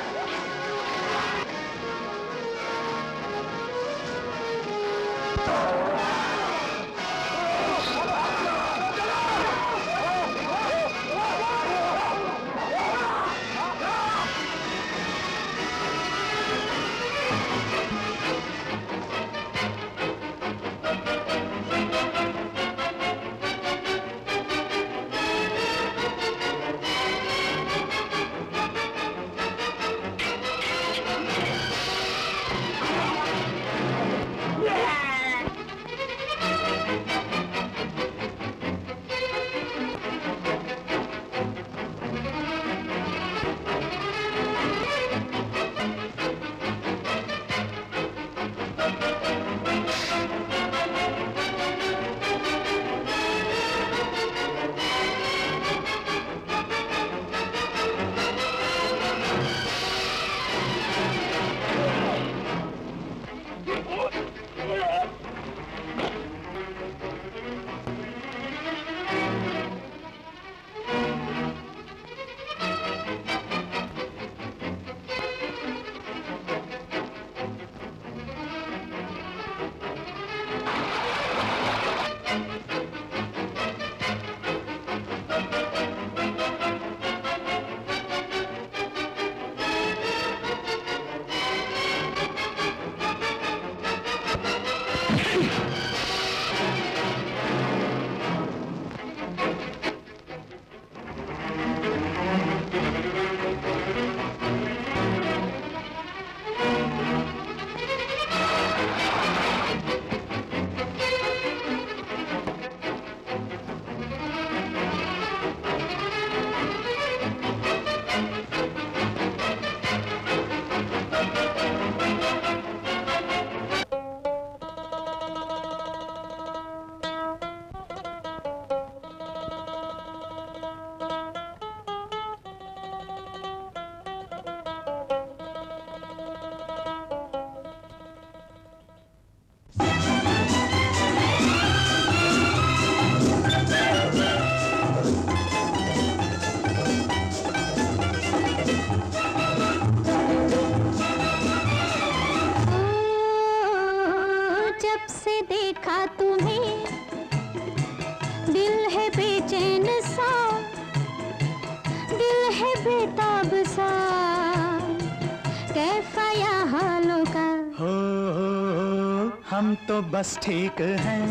बस ठीक है,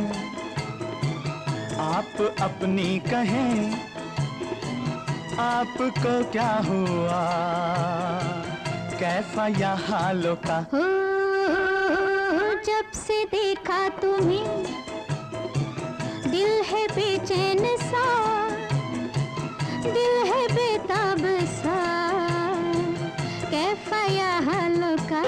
आप अपनी कहें, आपको क्या हुआ, कैसा या हालों का। हो, जब से देखा तुम्हें दिल है बेचैन सा, दिल है बेताब सा, कैसा या हालों का।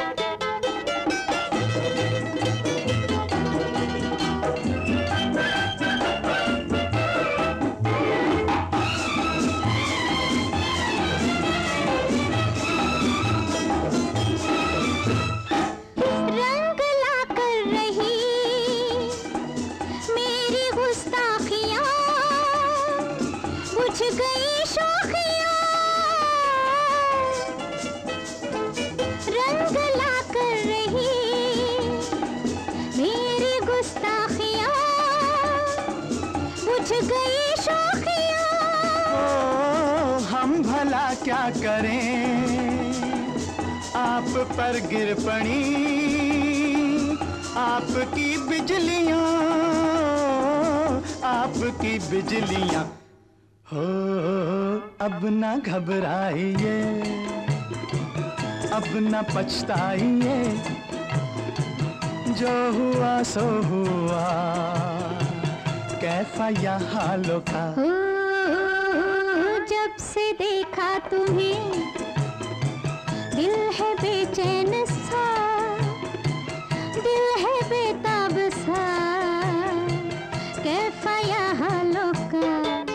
भला क्या करें, आप पर गिर पड़ी आपकी बिजलियां, आपकी बिजलियां। हो अब ना घबराइए, अब ना पछताइए, जो हुआ सो हुआ, कैसा यह हालों का। जब से देखा तुम्हें दिल है बेचैन सा, दिल है बेताब सा, कैसा यह हालों का।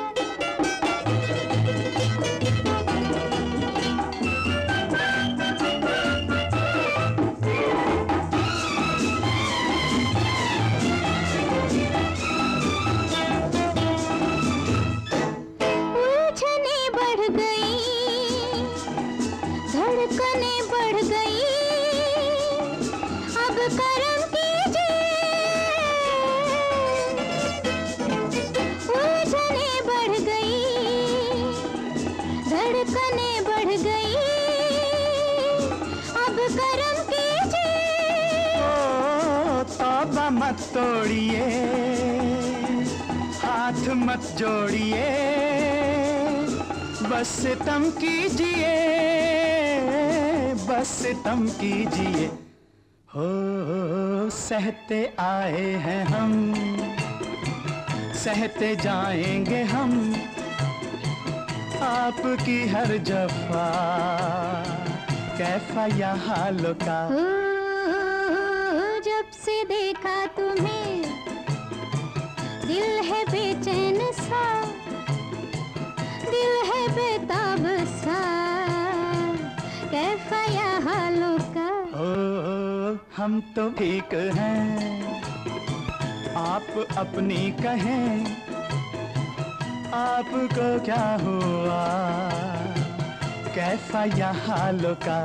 मत तोड़िए, हाथ मत जोड़िए, बस सितम कीजिए, बस सितम कीजिए। हो सहते आए हैं हम, सहते जाएंगे हम, आपकी हर जफा, कैसा यह हालों का। जब से देखा तुम्हें दिल है बेचैन सा, दिल है बेताब सा, कैसा यह हालों का। ओ हम तो ठीक हैं, आप अपनी कहें, आपको क्या हुआ, कैसा यह हालों का।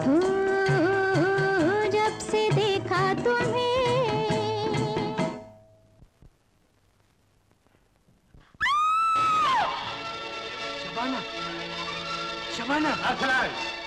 जब से देखा तुम्हें। शबाना, शबाना। अरसलान।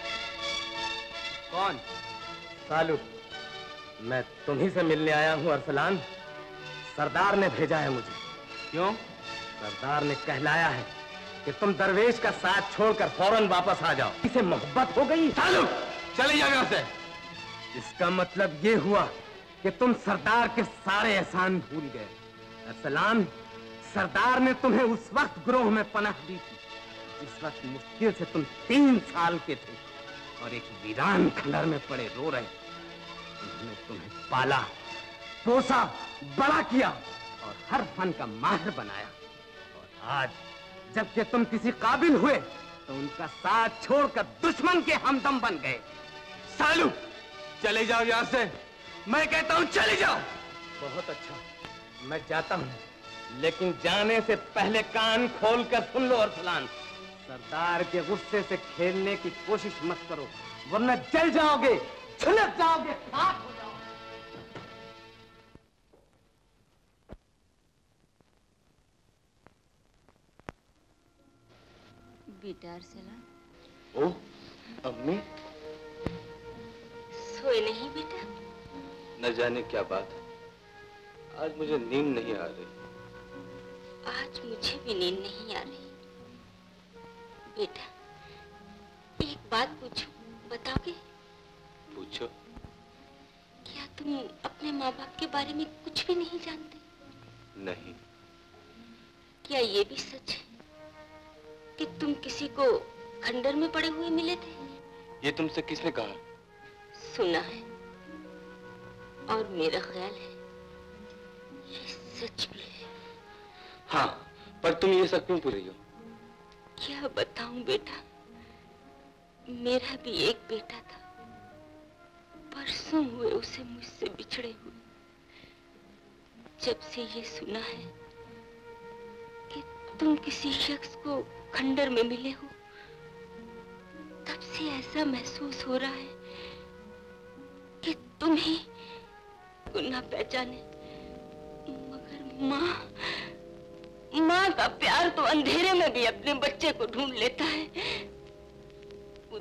कौन? सालू। मैं तुम्ही से मिलने आया हूँ अरसलान। सरदार ने भेजा है मुझे। क्यों? सरदार ने कहलाया है कि तुम दरवेश का साथ छोड़कर फौरन वापस आ जाओ। इसे मोहब्बत हो गई। सालू, चले जाओ यहाँ से। इसका मतलब ये हुआ कि तुम सरदार के सारे एहसान भूल गए। अरसलान, सरदार ने तुम्हें उस वक्त ग्रोह में पनाह दी थी जिस वक्त मुश्किल से तुम तीन साल के थे और एक वीरान खंडर में पड़े रो रहे। उन्होंने तुम्हें पाला, पोसा, बड़ा किया और हर फन का माहिर बनाया। और आज जबकि तुम किसी काबिल हुए तो उनका साथ छोड़कर दुश्मन के हमदम बन गए। सालू, चले जाओ यहाँ से। मैं कहता हूँ चले जाओ। बहुत अच्छा, मैं जाता हूँ, लेकिन जाने से पहले कान खोलकर सुन लो अरसलान। सरदार के गुस्से से खेलने की कोशिश मत करो, वरना जल जाओगे, झुलस जाओगे, खाक हो जाओगे। बेटा अरसलान। ओ, अम्मी। सोए नहीं बेटा? न जाने क्या बात है, आज मुझे नींद नहीं आ रही। आज मुझे भी नींद नहीं आ रही। बेटा, एक बात पूछूं, बताओगे? पूछो। क्या तुम अपने माँ बाप के बारे में कुछ भी नहीं जानते? नहीं। क्या ये भी सच है कि तुम किसी को खंडर में पड़े हुए मिले थे? ये तुमसे किसने कहा? सुना है और मेरा ख्याल है ये सच भी है। हाँ, पर तुम ये सब क्यों पूछ रही हो? क्या बताऊं बेटा, मेरा भी एक बेटा था, परसों हुए उसे मुझसे बिछड़े हुए। जब से ये सुना है कि तुम किसी शख्स को खंडर में मिले हो, तब से ऐसा महसूस हो रहा है कि तुम ही गुनाह पहचाने। मगर माँ माँ का प्यार तो अंधेरे में भी अपने बच्चे को ढूंढ लेता है।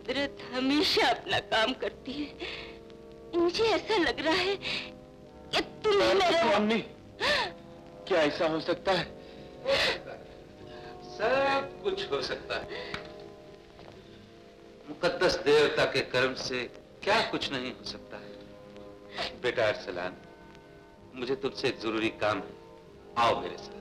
कुदरत हमेशा अपना काम करती है। मुझे ऐसा लग रहा है कि तुम्हें मेरे अम्मी, क्या ऐसा हो सकता है? हो सकता है, सब कुछ हो सकता है। मुकद्दस देवता के कर्म से क्या कुछ नहीं हो सकता है। बेटा अरसलान, मुझे तुमसे एक जरूरी काम है, आओ मेरे साथ।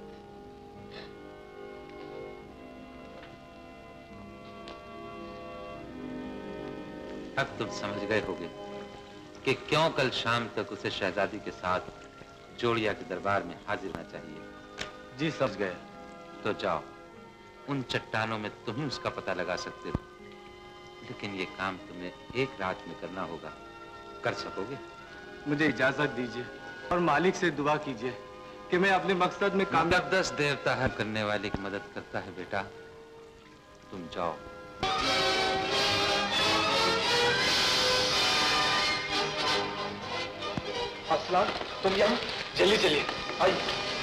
अब तुम समझ गए होगे कि क्यों कल शाम तक उसे शहजादी के साथ जोड़िया के दरबार में हाजिर होना चाहिए। जी समझ गए। तो जाओ, उन चट्टानों में तुम ही उसका पता लगा सकते हो, लेकिन ये काम तुम्हें एक रात में करना होगा। कर सकोगे? मुझे इजाजत दीजिए और मालिक से दुआ कीजिए कि मैं अपने मकसद में कामयाब। मुकद्दस देवता हर करने वाले की मदद करता है बेटा, तुम जाओ। असलान, तुम यहाँ? जल्दी चलिए, आइए।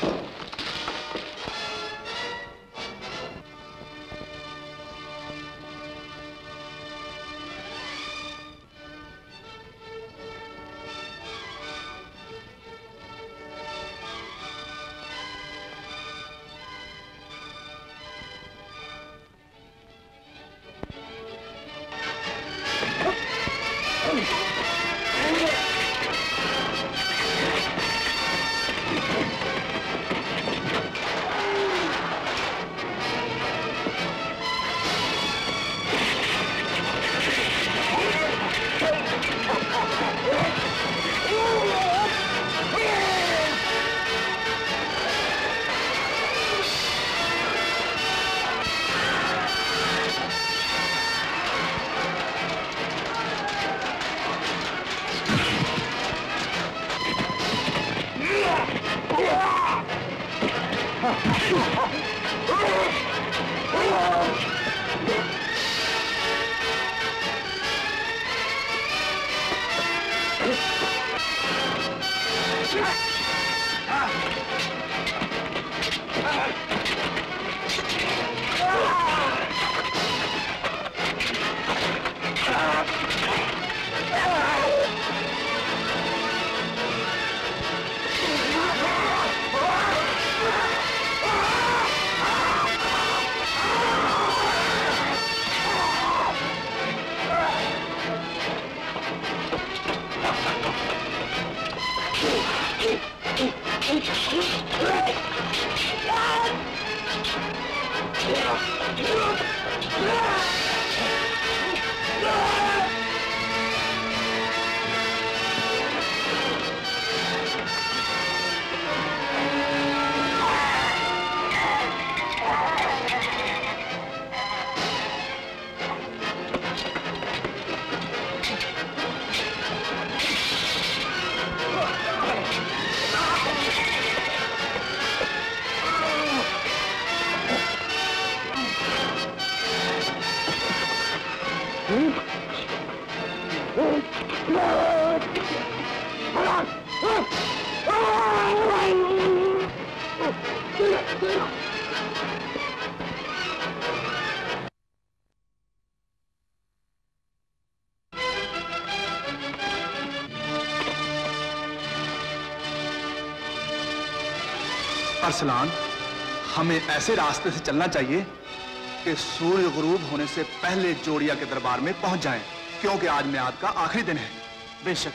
अरसलान, हमें ऐसे रास्ते से चलना चाहिए कि सूर्य गुरूब होने से पहले जोड़िया के दरबार में पहुंच जाएं, क्योंकि आज मियाद का आखिरी दिन है। बेशक,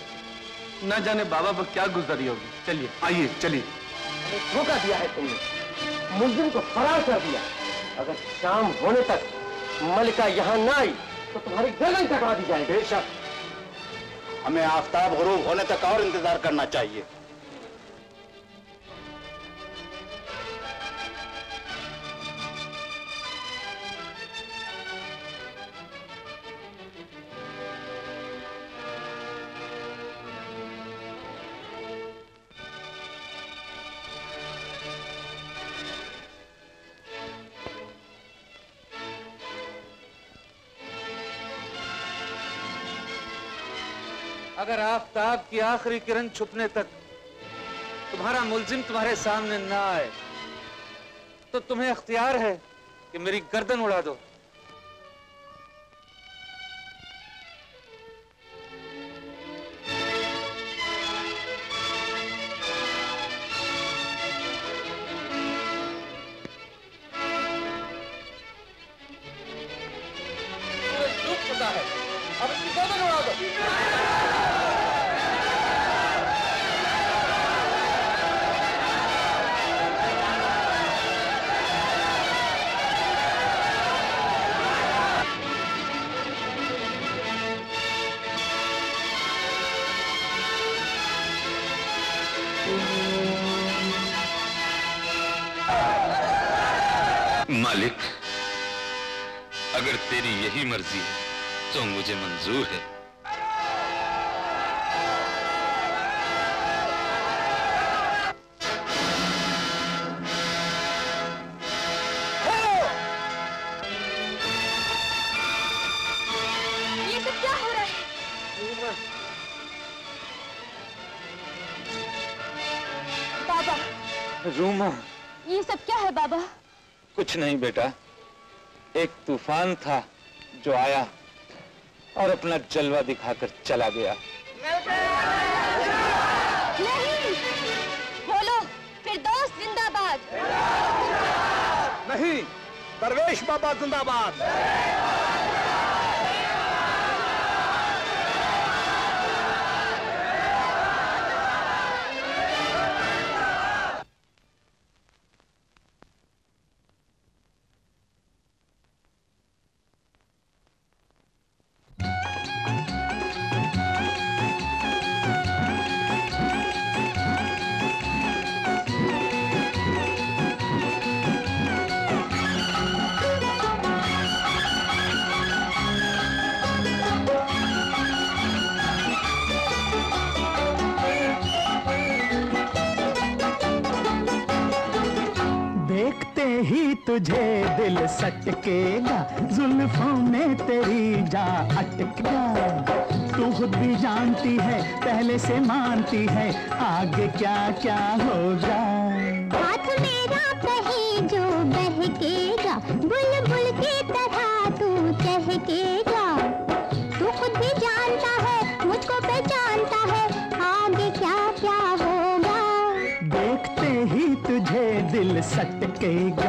न जाने बाबा पर क्या गुजरी होगी। चलिए, आइए चलिए। धोखा दिया है तुमने, मुलजिम को फरार कर दिया। अगर शाम होने तक मलिका यहाँ न आई तो तुम्हारी गर्दन कटवा दी जाएगी। बेशक, हमें आफताब गुरूब होने तक और इंतजार करना चाहिए। अगर आफताब की आखिरी किरण छुपने तक तुम्हारा मुलजिम तुम्हारे सामने ना आए तो तुम्हें अख्तियार है कि मेरी गर्दन उड़ा दो। करना है। अब इसकी गर्दन उड़ा दो। मालिक, अगर तेरी यही मर्जी है तो मुझे मंजूर है। ये सब क्या हो रहा है? बाबा, रूमा, ये सब क्या है बाबा? कुछ नहीं बेटा, एक तूफान था जो आया और अपना जलवा दिखाकर चला गया। नहीं, बोलो फिरदौस जिंदाबाद। नहीं, दरवेश बाबा जिंदाबाद। तुझे दिल सटकेगा, जुल्फों में तेरी जा अटकेगा। तू खुद भी जानती है, पहले से मानती है, आगे क्या क्या होगा। हाथ मेरा कहीं जो बहकेगा, बुलबुल की तरह तू चहकेगा। तू खुद भी जानता है, मुझको पहचानता है, आगे क्या क्या होगा। देखते ही तुझे दिल सटकेगा।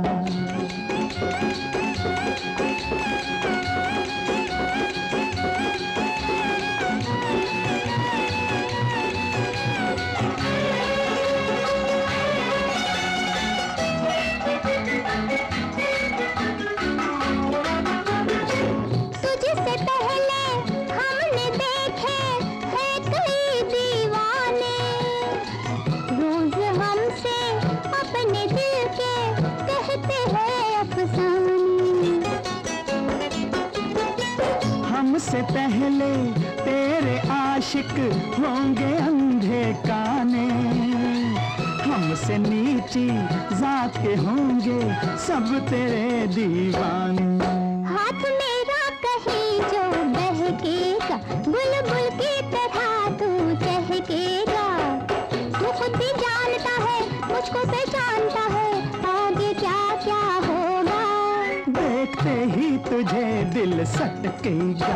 से पहले तेरे आशिक होंगे अंधे काने, हमसे नीची जात के होंगे सब तेरे दीवाने। हाथ मेरा कहीं जो बहकेगा, बुलबुल की तरह तू चहकेगा। तू खुद भी जानता है, मुझको पहचानता है, आगे क्या क्या होगा। देखते ही तुझे दिल सटकेगा।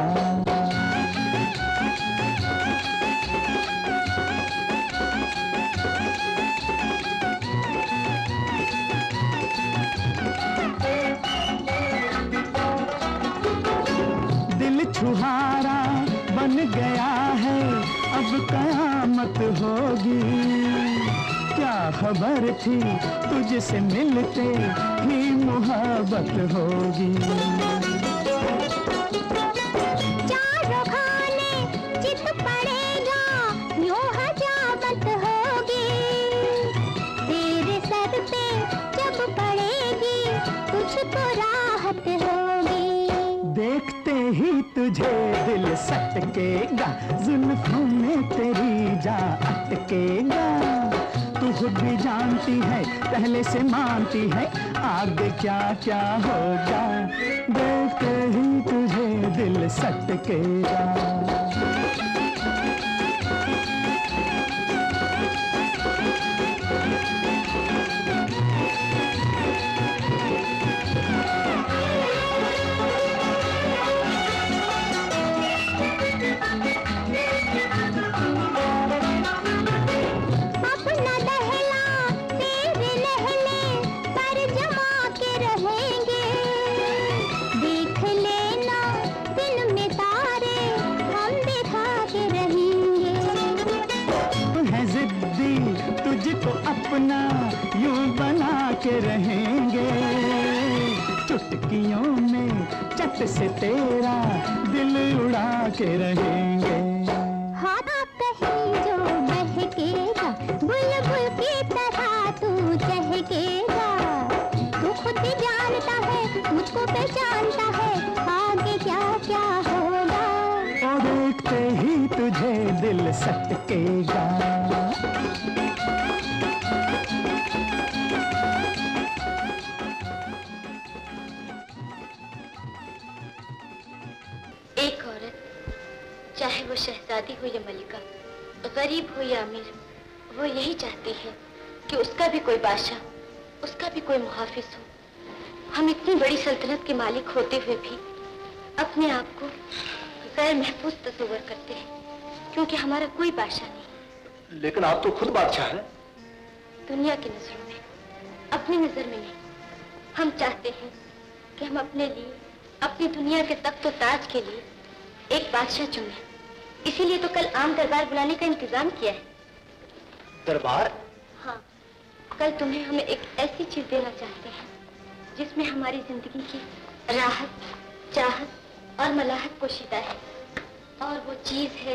दिल छुहारा बन गया है, अब कयामत होगी। क्या खबर थी तुझसे मिलते ही मोहब्बत होगी। चारों खाने चित पड़ेगा, यूं हजामत होगी। तेरे सर पे जब पड़ेगी, तुझको राहत होगी। देखते ही तुझे दिल सटकेगा, जुल्फों में तेरी जा अटकेगा। तू खुद भी जानती है, पहले से मानती है, आगे क्या क्या होगा। देखते ही तुझे दिल सटकेगा। दिन अपना यूं बना के रहेंगे, चुटकियों में चट से तेरा दिल उड़ा के रहेंगे। हाँ कहीं जो बहकेगा, बुलबुल की तरह तू चहकेगा, तू खुद भी जानता है, मुझको पहचानता है, आगे क्या क्या होगा। और देखते ही तुझे दिल सटकेगा। एक औरत, चाहे वो शहजादी हो या मलिका, गरीब हो या अमीर, वो यही चाहती है कि उसका भी कोई बादशाह, उसका भी कोई मुहाफिज हो। हम इतनी बड़ी सल्तनत के मालिक होते हुए भी अपने आप को गैर महफूज तस्वर करते हैं, क्योंकि हमारा कोई बादशाह नहीं। लेकिन आप तो खुद बादशाह हैं। दुनिया की नजरों में, अपनी नजर में नहीं। हम चाहते हैं कि हम अपने लिए, अपनी दुनिया के तख्त और ताज के लिए एक बादशाह चुने। इसीलिए तो कल आम दरबार बुलाने का इंतजाम किया है। दरबार? हाँ, कल तुम्हें हमें एक ऐसी चीज देना चाहते हैं जिसमें हमारी जिंदगी की राहत, चाहत और मलाहत पोशीदा है। और वो चीज है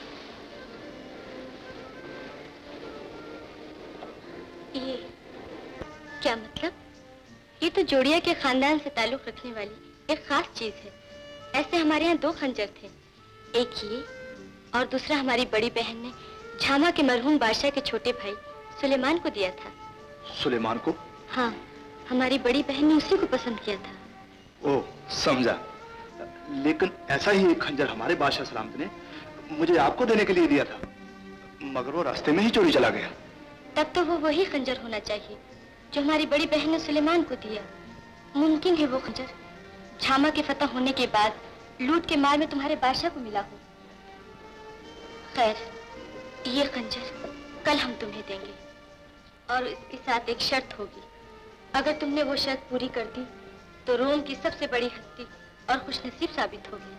ये। क्या मतलब? ये तो जोड़िया के खानदान से ताल्लुक रखने वाली एक खास चीज है। ऐसे हमारे यहाँ दो खंजर थे, एक ये और दूसरा हमारी बड़ी बहन ने झामा के मरहूम बादशाह के छोटे भाई सुलेमान को दिया था। सुलेमान को? हाँ, हमारी बड़ी बहन ने उसी को पसंद किया था। ओह, समझा। लेकिन ऐसा ही एक खंजर हमारे बादशाह सलामत ने मुझे आपको देने के लिए दिया था, मगर वो रास्ते में ही चोरी चला गया। तब तो वो वही खंजर होना चाहिए जो हमारी बड़ी बहन ने सुलेमान को दिया। मुमकिन है वो खंजर झामा के फतह होने के बाद लूट के मार में तुम्हारे बादशाह को मिला हो। खैर, ये खंजर कल हम तुम्हें देंगे, और इसके साथ एक शर्त होगी। अगर तुमने वो शर्त पूरी कर दी तो रोम की सबसे बड़ी हस्ती और खुशनसीब साबित होगी।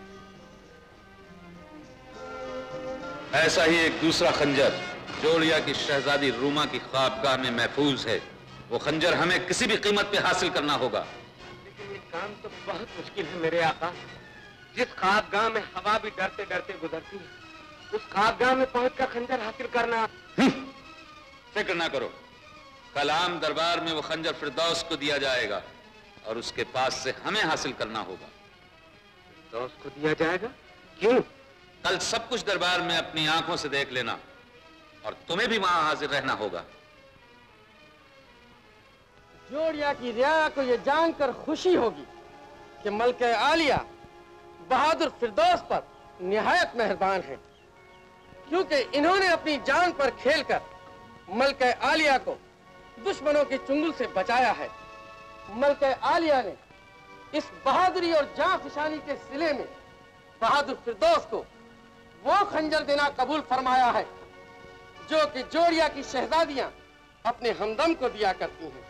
ऐसा ही एक दूसरा खंजर जोड़िया की शहजादी रूमा की ख्वाबगाह में महफूज है। वो खंजर हमें किसी भी कीमत पे हासिल करना होगा। लेकिन ये काम तो बहुत मुश्किल है मेरे आका। जिस ख्वाबगाह में हवा भी डरते डरते गुजरती है, उस ख्वाबगाह में पहुंचकर खंजर हासिल करना। फिक्र ना करो, कल आम दरबार में वो खंजर फिरदौस को दिया जाएगा और उसके पास से हमें हासिल करना होगा। फिरदौस को दिया जाएगा? क्यों? कल सब कुछ दरबार में अपनी आंखों से देख लेना और तुम्हें भी वहां हाजिर रहना होगा। जोड़िया की रियाया को यह जानकर खुशी होगी कि मलके आलिया बहादुर फिरदौस पर निहायत मेहरबान है, क्योंकि इन्होंने अपनी जान पर खेलकर मलके आलिया को दुश्मनों के चुंगल से बचाया है। मलके आलिया ने इस बहादुरी और जान फिशानी के सिले में बहादुर फिरदौस को वो खंजर देना कबूल फरमाया है जो कि जोड़िया की शहजादियां अपने हमदम को दिया करती हैं।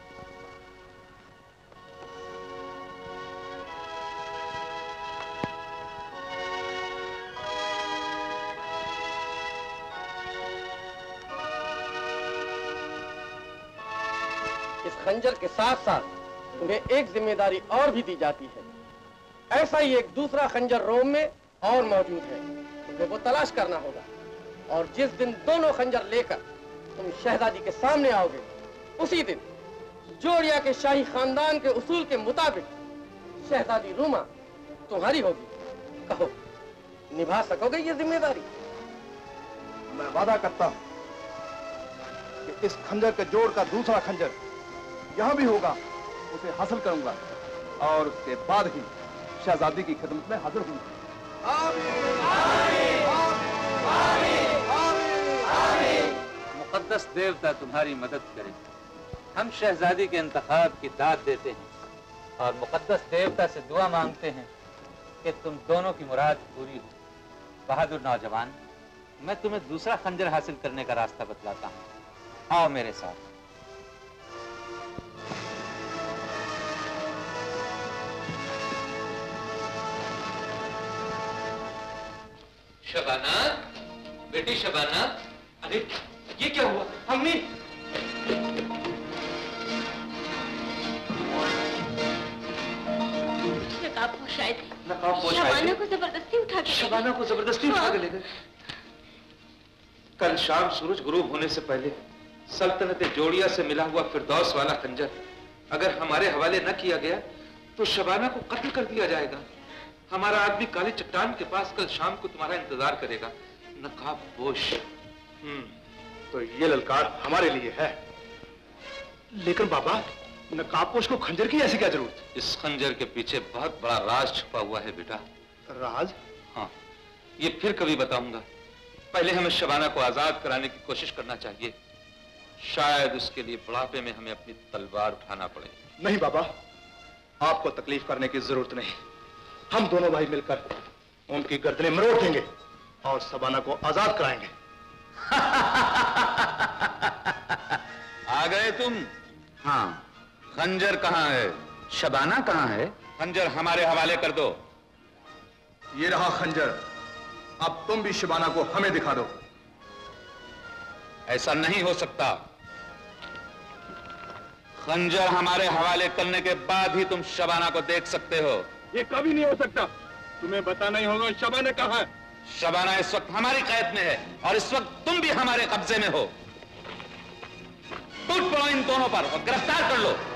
इस खंजर के साथ साथ तुम्हें एक जिम्मेदारी और भी दी जाती है। ऐसा ही एक दूसरा खंजर रोम में और मौजूद है, तुम्हें वो तलाश करना होगा। और जिस दिन दोनों खंजर लेकर तुम शहजादी के सामने आओगे, उसी दिन जोड़िया के शाही खानदान के उसूल के मुताबिक शहजादी रूमा तुम्हारी होगी। कहो, निभा सकोगे ये जिम्मेदारी? मैं वादा करता हूं कि इस खंजर के जोड़ का दूसरा खंजर यहां भी होगा, उसे हासिल करूंगा और उसके बाद ही शहजादी की खिदमत में हाजिर हूंगा। मुकद्दस देवता तुम्हारी मदद करे। हम शहजादी के इंतखाब की दाद देते हैं और मुकद्दस देवता से दुआ मांगते हैं कि तुम दोनों की मुराद पूरी हो। बहादुर नौजवान, मैं तुम्हें दूसरा खंजर हासिल करने का रास्ता बतलाता हूँ। आओ मेरे साथ। शबाना, बेटी शबाना। अरे ये क्या हुआ? अम्मी! शायद नकाबपोश शबाना को जबरदस्ती उठा के शबाना को जबरदस्ती उठा के ले गए। कल शाम सूरज गुरूब होने से पहले सल्तनत जोड़िया से मिला हुआ फिरदौस वाला खंजर अगर हमारे हवाले न किया गया तो शबाना को कत्ल कर दिया जाएगा। हमारा आदमी काली चट्टान के पास कल शाम को तुम्हारा इंतजार करेगा। नकाबपोश। हम्म, तो ये ललकार हमारे लिए है। लेकिन बाबा, नकाबपोश को खंजर की ऐसी क्या जरूरत? इस खंजर के पीछे बहुत बड़ा राज छुपा हुआ है बेटा। राज? हाँ, ये फिर कभी बताऊंगा। पहले हमें शबाना को आजाद कराने की कोशिश करना चाहिए। शायद उसके लिए बुढ़ापे में हमें अपनी तलवार उठाना पड़े। नहीं बाबा, आपको तकलीफ करने की जरूरत नहीं। हम दोनों भाई मिलकर उनकी गर्दनें मरोड़ देंगे और शबाना को आजाद कराएंगे। आ गए तुम? हाँ। खंजर कहाँ है? शबाना कहाँ है? खंजर हमारे हवाले कर दो। ये रहा खंजर। अब तुम भी शबाना को हमें दिखा दो। ऐसा नहीं हो सकता। खंजर हमारे हवाले करने के बाद ही तुम शबाना को देख सकते हो। ये कभी नहीं हो सकता। तुम्हें बताना ही होगा शबाना कहाँ है। शबाना इस वक्त हमारी कैद में है और इस वक्त तुम भी हमारे कब्जे में हो। टूट पड़ो इन दोनों पर और गिरफ्तार कर लो।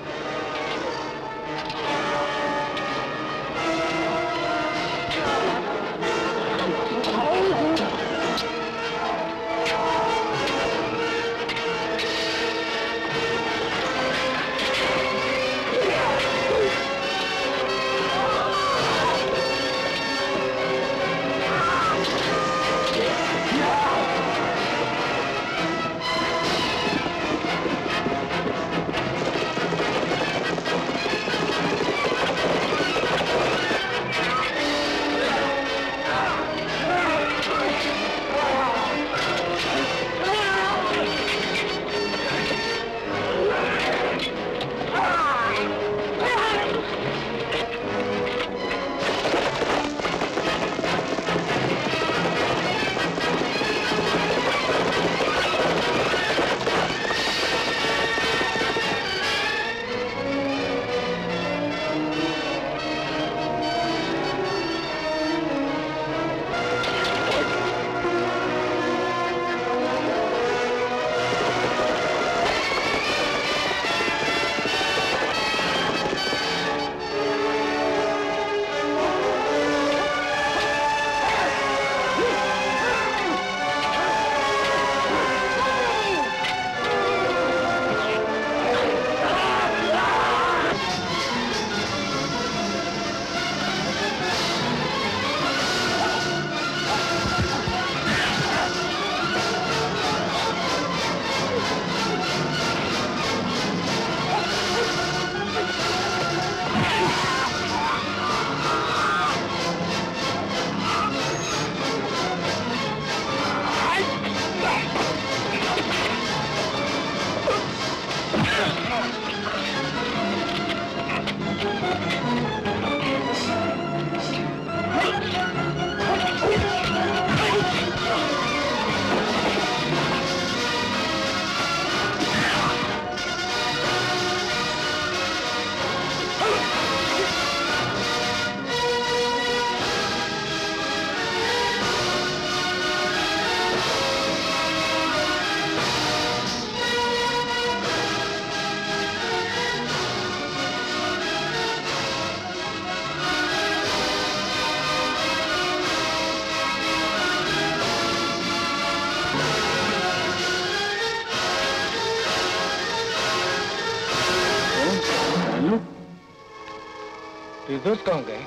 फिरदौस कहाँ गए?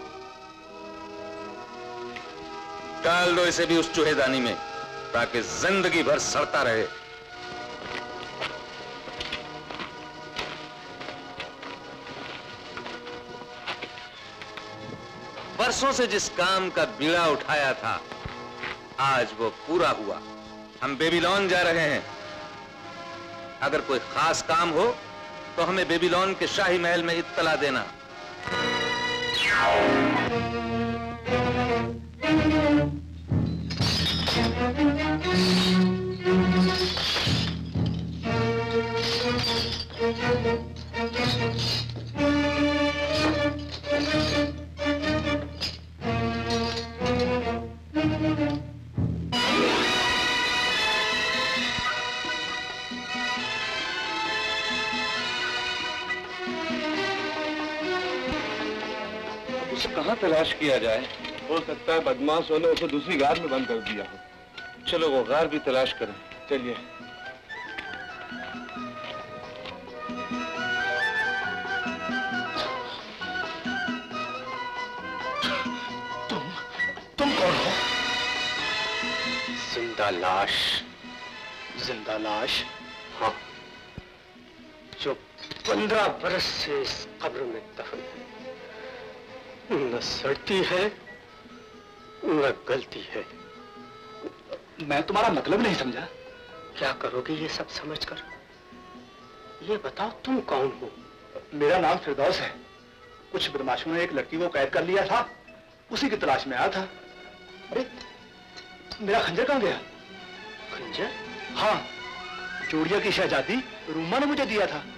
डाल दो इसे भी उस चूहेदानी में ताकि जिंदगी भर सड़ता रहे। बरसों से जिस काम का बीड़ा उठाया था आज वो पूरा हुआ। हम बेबीलोन जा रहे हैं। अगर कोई खास काम हो तो हमें बेबीलोन के शाही महल में इत्तला देना। तलाश किया जाए। हो सकता है बदमाशों ने उसे दूसरी गार में बंद कर दिया हो। चलो वो गार भी तलाश करें। चलिए। तुम तुम कौन हो? जिंदा लाश। जिंदा लाश? हाँ, जो पंद्रह बरस से इस कब्र में दफन है। न सड़ती है न गलती है। मैं तुम्हारा मतलब नहीं समझा। क्या करोगे ये सब समझकर? ये बताओ तुम कौन हो? मेरा नाम फिरदौस है। कुछ बदमाशों ने एक लड़की को कैद कर लिया था, उसी की तलाश में आया था। अरे मेरा खंजर कहाँ गया? खंजर? हाँ, जोड़िया की शहजादी रूमा ने मुझे दिया था।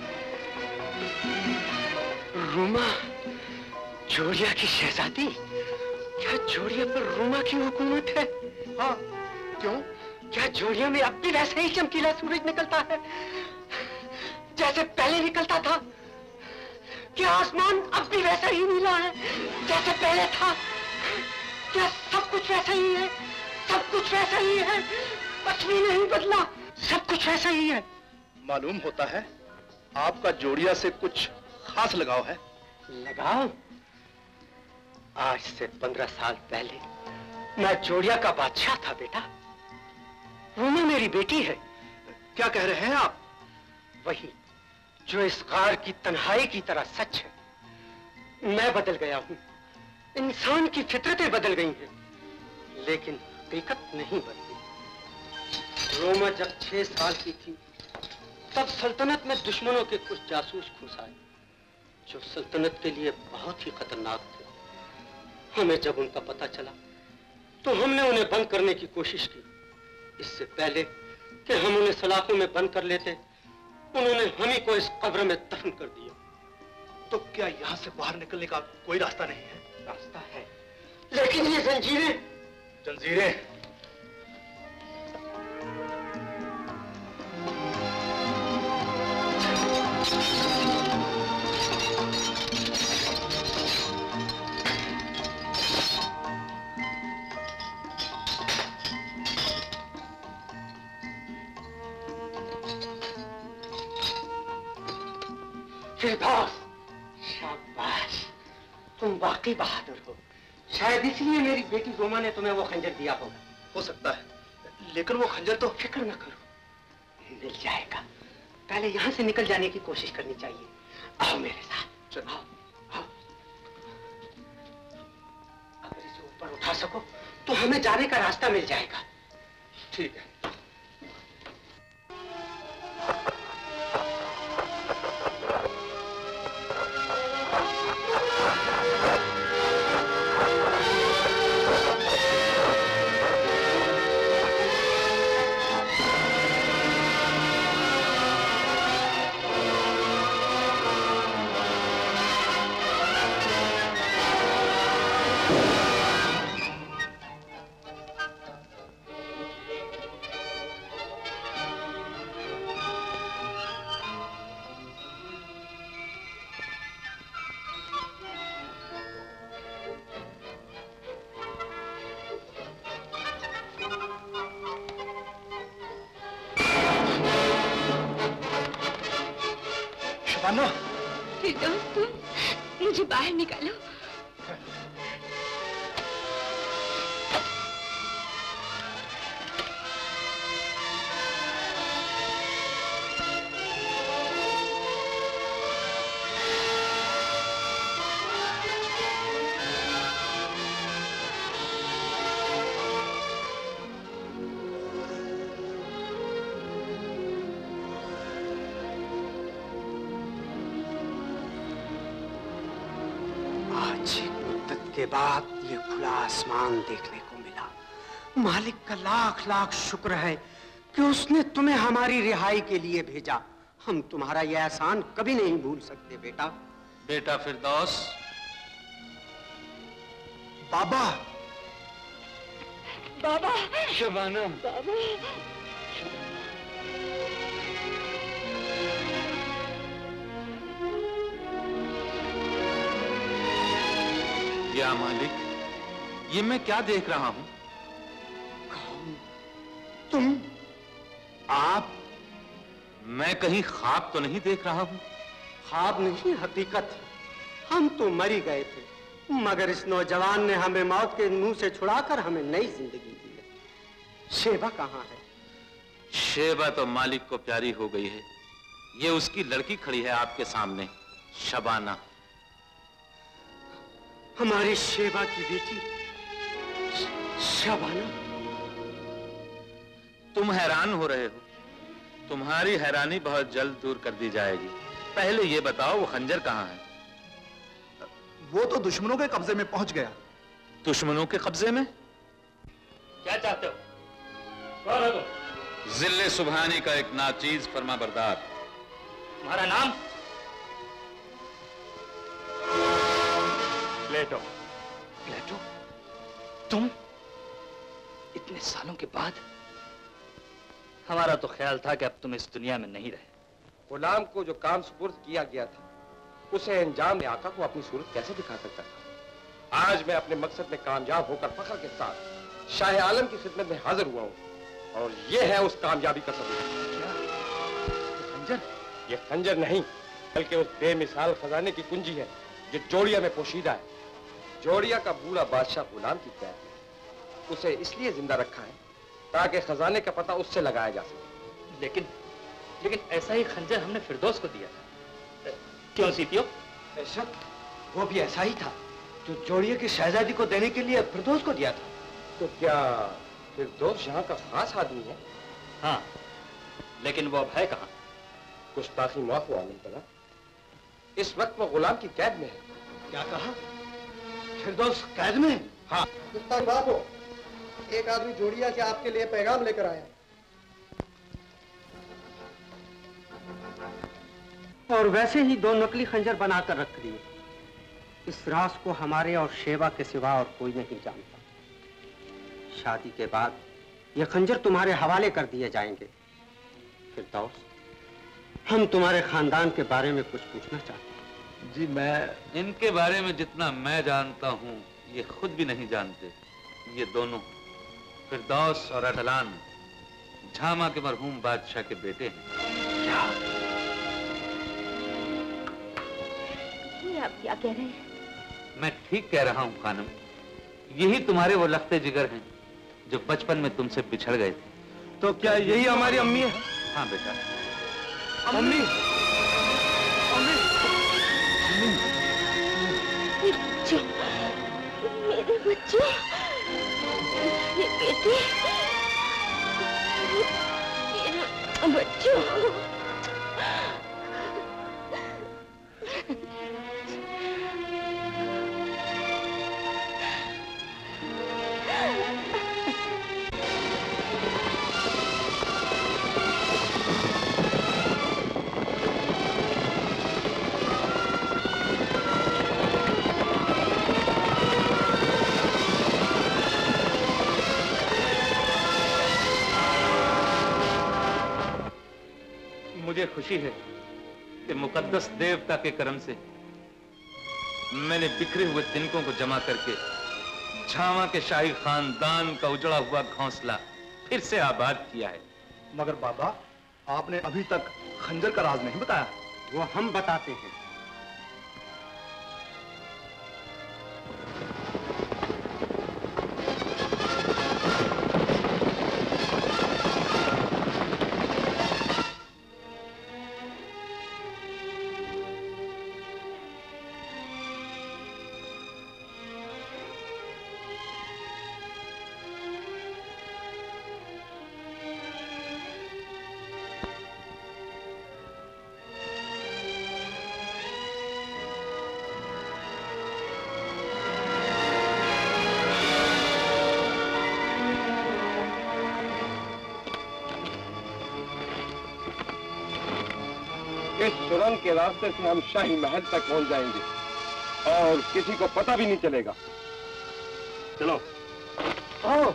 रूमा? जोड़िया की शहजादी? क्या जोड़िया पर रूमा की हुकूमत है? हाँ, क्यों? क्या जोड़िया में अब भी वैसे ही चमकीला सूरज निकलता है जैसे पहले निकलता था? क्या आसमान अब भी वैसा ही नीला है जैसे पहले था? क्या सब कुछ वैसा ही है? सब कुछ वैसा ही है, कुछ भी नहीं बदला, सब कुछ वैसा ही है। मालूम होता है आपका जोड़िया से कुछ खास लगाव है। लगाव? आज से पंद्रह साल पहले मैं जोड़िया का बादशाह था बेटा। रूमा मेरी बेटी है। क्या कह रहे हैं आप? वही जो इस गार की तन्हाई की तरह सच है। मैं बदल गया हूं, इंसान की फितरतें बदल गई हैं, लेकिन हकीकत नहीं बदली। रोमा जब छह साल की थी तब सल्तनत में दुश्मनों के कुछ जासूस घुस आए जो सल्तनत के लिए बहुत ही खतरनाक थे। हमें जब उनका पता चला तो हमने उन्हें बंद करने की कोशिश की। इससे पहले कि हम उन्हें सलाखों में बंद कर लेते, उन्होंने हम ही को इस कब्र में दफन कर दिया। तो क्या यहाँ से बाहर निकलने का कोई रास्ता नहीं है? रास्ता है, लेकिन ये जंजीरें। जंजीरें? फिरदौस, शाबाश, तुम वाकई बहादुर हो। शायद इसलिए मेरी बेटी रोमा ने तुम्हें वो खंजर दिया होगा। हो सकता है, लेकिन वो खंजर तो। फिक्र न करो, मिल जाएगा। पहले यहाँ से निकल जाने की कोशिश करनी चाहिए। आओ मेरे साथ। चलो। आओ, आओ। अगर इसे ऊपर उठा सको तो हमें जाने का रास्ता मिल जाएगा। ठीक है। फिरदौस, तुम मुझे बाहर निकालो। के बाद ये खुला आसमान देखने को मिला। मालिक का लाख लाख शुक्र है कि उसने तुम्हें हमारी रिहाई के लिए भेजा। हम तुम्हारा यह एहसान कभी नहीं भूल सकते बेटा। बेटा फिरदौस। बाबा। बाबा। शबाना। बाबा। क्या मालिक, ये मैं क्या देख रहा हूं? तुम? आप? मैं कहीं ख्वाब तो नहीं देख रहा हूं? ख्वाब नहीं, हकीकत। हम तो मर ही गए थे, मगर इस नौजवान ने हमें मौत के मुंह से छुड़ाकर हमें नई जिंदगी दी है। शेबा कहाँ है? शेबा तो मालिक को प्यारी हो गई है। ये उसकी लड़की खड़ी है आपके सामने, शबाना। हमारी शेबा की बेटी शबाना? तुम हैरान हो रहे हो। तुम्हारी हैरानी बहुत जल्द दूर कर दी जाएगी। पहले ये बताओ वो खंजर कहाँ है? वो तो दुश्मनों के कब्जे में पहुंच गया। दुश्मनों के कब्जे में? क्या चाहते हो? कौन हो तुम? जिले सुबहानी का एक नाचीज फरमाबरदार। तुम्हारा नाम? प्लेटो। प्लेटो? तुम? इतने सालों के बाद? हमारा तो ख्याल था कि अब तुम इस दुनिया में नहीं रहे। गुलाम को जो काम सुपुर्द किया गया था, उसे अंजाम में आका को अपनी सूरत कैसे दिखा सकता था? आज मैं अपने मकसद में कामयाब होकर फख्र के साथ शाह आलम की खिदमत में हाजिर हुआ हूँ, और ये है उस कामयाबी का सबूत। क्या? ये खंजर? ये खंजर नहीं, बल्कि उस बेमिसाल खजाने की कुंजी है जो जोड़िया में पोशीदा है। जोड़िया का बूढ़ा बादशाह गुलाम की कैद है। उसे इसलिए जिंदा रखा है ताकि खजाने का पता उससे लगाया जा सके। लेकिन लेकिन ऐसा ही खंजर हमने फिरदौस को दिया था। क्यों सीतियो? बेशक, वो भी ऐसा ही था जो जोड़िया की शहजादी को देने के लिए फिरदौस को दिया था। तो क्या फिरदौस यहाँ का खास आदमी है? हाँ, लेकिन वो अब है कहाँ? गुस्ताखी माफ हो आलम तला। इस वक्त वो गुलाम की कैद में है। क्या कहा? फिरदौस कैद में? हाँ। गुस्ताखी माफ हो, एक आदमी जोड़िया से आपके लिए पैगाम लेकर आया। और वैसे ही दो नकली खंजर बनाकर रख दिए। इस राज को हमारे और शेबा के सिवा और कोई नहीं जानता। शादी के बाद ये खंजर तुम्हारे हवाले कर दिए जाएंगे। फिरदौस, हम तुम्हारे खानदान के बारे में कुछ पूछना चाहते हैं। जी, मैं इनके बारे में जितना मैं जानता हूँ ये खुद भी नहीं जानते। ये दोनों फिरदौस और अटलान झामा के मरहूम बादशाह के बेटे हैं। क्या? आप क्या कह रहे हैं? मैं ठीक कह रहा हूँ खानम। यही तुम्हारे वो लखते जिगर हैं जो बचपन में तुमसे बिछड़ गए थे। तो क्या यही हमारी अम्मी है? हाँ बेटा। अम्मी, अम्मी, मेरे बच्चों, मेरे बच्चों, मेरे बेटे, मेरे बच्चों। मुझे खुशी है कि मुकद्दस देवता के करम से मैंने बिखरे हुए तिनकों को जमा करके झामा के शाही खानदान का उजड़ा हुआ घोंसला फिर से आबाद किया है। मगर बाबा, आपने अभी तक खंजर का राज नहीं बताया। वो हम बताते हैं। इस सुरंग के रास्ते से हम शाही महल तक पहुंच जाएंगे और किसी को पता भी नहीं चलेगा। चलो। आओ।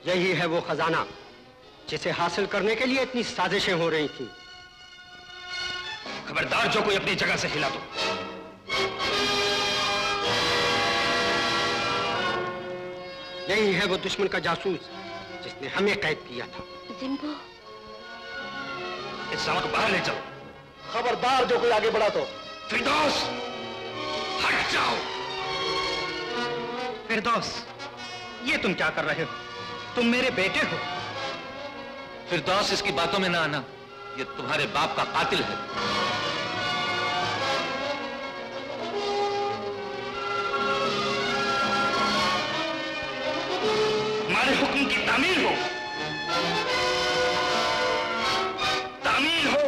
यही है वो खजाना जिसे हासिल करने के लिए इतनी साजिशें हो रही थी। खबरदार जो कोई अपनी जगह से हिला दो। यही है वो दुश्मन का जासूस जिसने हमें कैद किया था। जिनको इस सामान को बाहर ले चलो। खबरदार जो कोई आगे बढ़ा तो। फिरदौस, हट जाओ। फिरदौस, ये तुम क्या कर रहे हो? तुम मेरे बेटे हो। फिरदौस, इसकी बातों में ना आना। ये तुम्हारे बाप का कातिल है। हमारे हुक्म की तामील हो, तामील हो।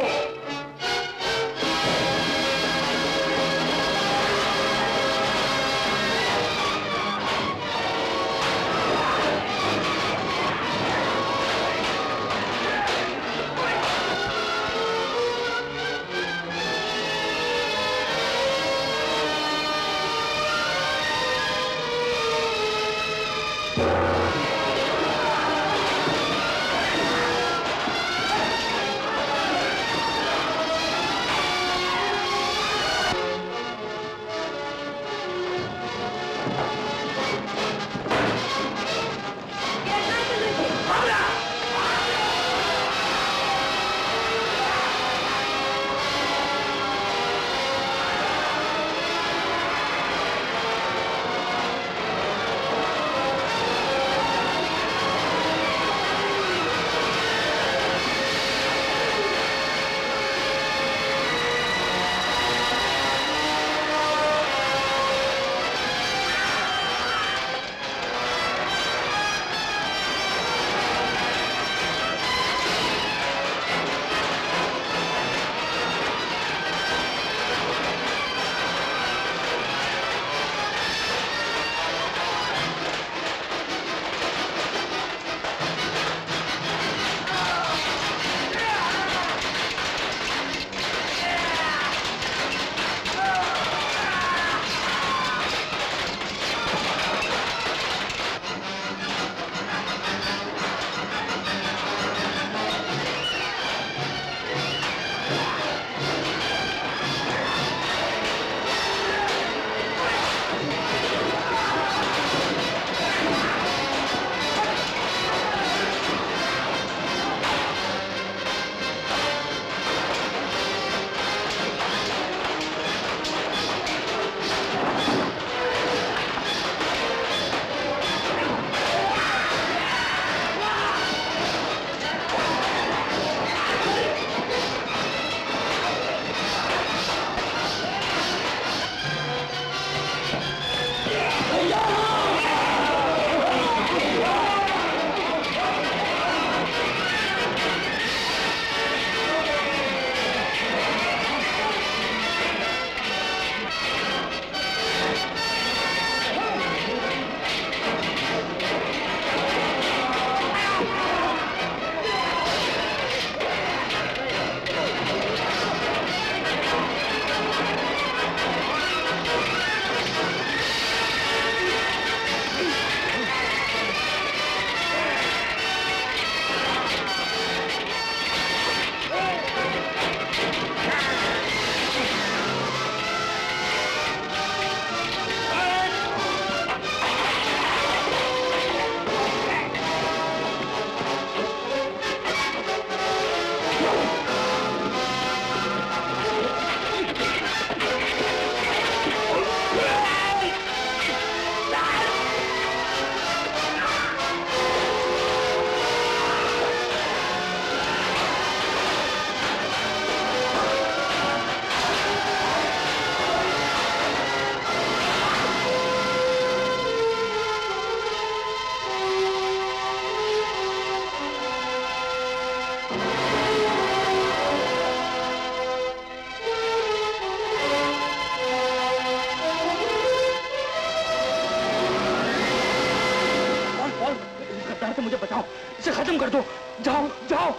खत्म कर दो। जाओ जाओ।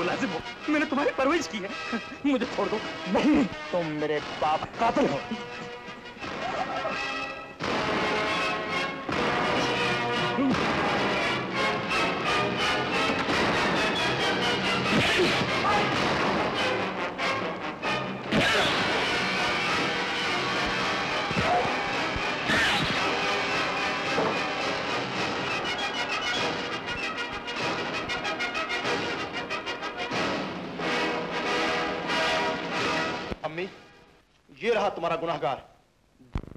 मुलाजिम हो, मैंने तुम्हारी परवरिश की है, मुझे छोड़ दो। नहीं, तुम मेरे बाप कातिल हो। अम्मी, ये रहा तुम्हारा गुनाहगार।